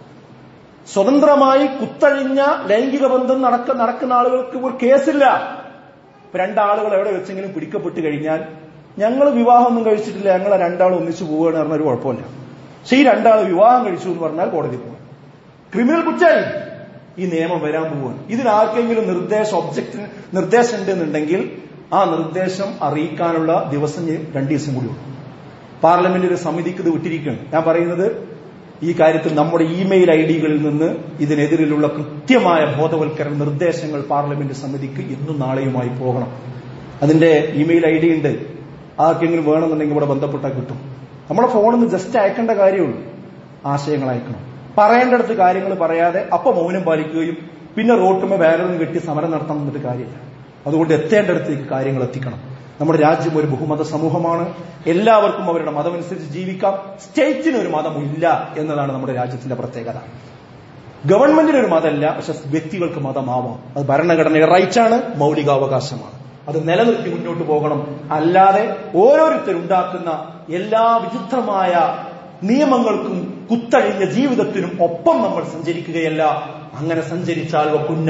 സ്വതന്ത്രമായി കുത്തഴിഞ്ഞ ലൈംഗിക ബന്ധം നടക്ക നടക്കുന്ന ആളുകൾക്ക് ഒരു കേസില്ല. രണ്ടാളുകൾ എവിടെ വെച്ചെങ്കിലും പിടിക്കപ്പെട്ട് കഴിഞ്ഞാൽ ഞങ്ങൾ വിവാഹമൊന്നും കഴിച്ചിട്ടില്ല, ഞങ്ങൾ രണ്ടാളും ഒന്നിച്ചു പോവുകയാണ് പറഞ്ഞാൽ ഒരു കുഴപ്പമില്ല. പക്ഷെ ഈ രണ്ടാൾ വിവാഹം കഴിച്ചു എന്ന് പറഞ്ഞാൽ കോടതി പോകും, ക്രിമിനൽ കുറ്റമായി. ഈ നിയമം വരാൻ പോവുകയാണ്. ഇതിനാർക്കെങ്കിലും നിർദ്ദേശം ഒബ്ജക്റ്റിന് നിർദ്ദേശം ഉണ്ടെന്നുണ്ടെങ്കിൽ ആ നിർദ്ദേശം അറിയിക്കാനുള്ള ദിവസം രണ്ടു ദിവസം കൂടി ഉള്ളൂ. പാർലമെന്റ് ഒരു സമിതിക്ക് ഇത് വിട്ടിരിക്കുകയാണ്. ഞാൻ പറയുന്നത് ഈ കാര്യത്തിൽ നമ്മുടെ ഇമെയിൽ ഐ ഡികളിൽ നിന്ന് ഇതിനെതിരെയുള്ള കൃത്യമായ ബോധവൽക്കരണ നിർദ്ദേശങ്ങൾ പാർലമെന്റ് സമിതിക്ക് ഇന്നും നാളെയുമായി പോകണം. അതിന്റെ ഇമെയിൽ ഐ ഡി ഉണ്ട്, ആർക്കെങ്കിലും വേണമെന്നുണ്ടെങ്കിൽ ഇവിടെ ബന്ധപ്പെട്ടാൽ കിട്ടും. നമ്മുടെ ഫോണിൽ നിന്ന് ജസ്റ്റ് അയക്കേണ്ട കാര്യമുള്ളൂ, ആശയങ്ങൾ അയക്കണം. പറയേണ്ടടുത്ത് കാര്യങ്ങൾ പറയാതെ അപ്പൊ മൗനം പാലിക്കുകയും പിന്നെ റോട്ടുമേ ബാനറും കെട്ടി സമരം നടത്താൻ എന്നിട്ട് കാര്യമില്ല. അതുകൊണ്ട് എത്തേണ്ടടുത്തേക്ക് കാര്യങ്ങൾ എത്തിക്കണം. നമ്മുടെ രാജ്യം ഒരു ബഹുമത സമൂഹമാണ്. എല്ലാവർക്കും അവരുടെ മതമനുസരിച്ച് ജീവിക്കാം. സ്റ്റേറ്റിന് ഒരു മതമില്ല എന്നതാണ് നമ്മുടെ രാജ്യത്തിന്റെ പ്രത്യേകത. ഗവൺമെന്റിന് ഒരു മതമല്ല, പക്ഷെ വ്യക്തികൾക്ക് മതമാവാം. അത് ഭരണഘടനയുടെ റൈറ്റാണ്, മൗലികാവകാശമാണ്. അത് നിലനിർത്തി മുന്നോട്ട് പോകണം. അല്ലാതെ ഓരോരുത്തരുണ്ടാക്കുന്ന എല്ലാ വിചിത്രമായ നിയമങ്ങൾക്കും കുത്തഴിഞ്ഞ ജീവിതത്തിനും ഒപ്പം നമ്മൾ സഞ്ചരിക്കുകയല്ല. അങ്ങനെ സഞ്ചരിച്ചാൽ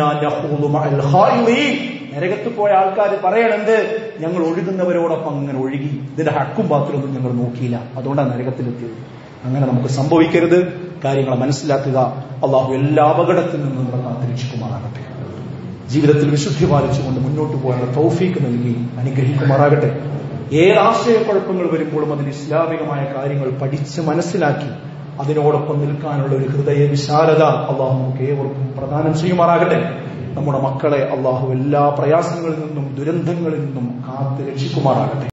നരകത്ത് പോയ ആൾക്കാർ പറയണെന്ത്, ഞങ്ങൾ ഒഴുകുന്നവരോടൊപ്പം അങ്ങനെ ഒഴുകി, ഇതിന്റെ ഹക്കും പാത്രമൊന്നും ഞങ്ങൾ നോക്കിയില്ല, അതുകൊണ്ടാണ് നരകത്തിലെത്തിയത്. അങ്ങനെ നമുക്ക് സംഭവിക്കരുത്. കാര്യങ്ങളെ മനസ്സിലാക്കുക. അള്ളാഹു എല്ലാ അപകടത്തിൽ നിന്നും നമ്മളെ കാത്തിരക്ഷിക്കുമാറാകട്ടെ. ജീവിതത്തിൽ വിശുദ്ധി പാലിച്ചുകൊണ്ട് മുന്നോട്ട് പോകാനുള്ള തൗഫീക്ക് നൽകി അനുഗ്രഹിക്കുമാറാകട്ടെ. ഏതാശയക്കുഴപ്പങ്ങൾ വരുമ്പോഴും അതിൽ ഇസ്ലാമികമായ കാര്യങ്ങൾ പഠിച്ച് മനസ്സിലാക്കി അതിനോടൊപ്പം നിൽക്കാനുള്ള ഒരു ഹൃദയ വിശാലത അള്ളാഹു നമുക്ക് ഏവർക്കും പ്രദാനം ചെയ്യുമാറാകട്ടെ. നമ്മുടെ മക്കളെ അള്ളാഹു എല്ലാ പ്രയാസങ്ങളിൽ നിന്നും ദുരന്തങ്ങളിൽ നിന്നും കാത്ത് രക്ഷിക്കുമാറാകട്ടെ.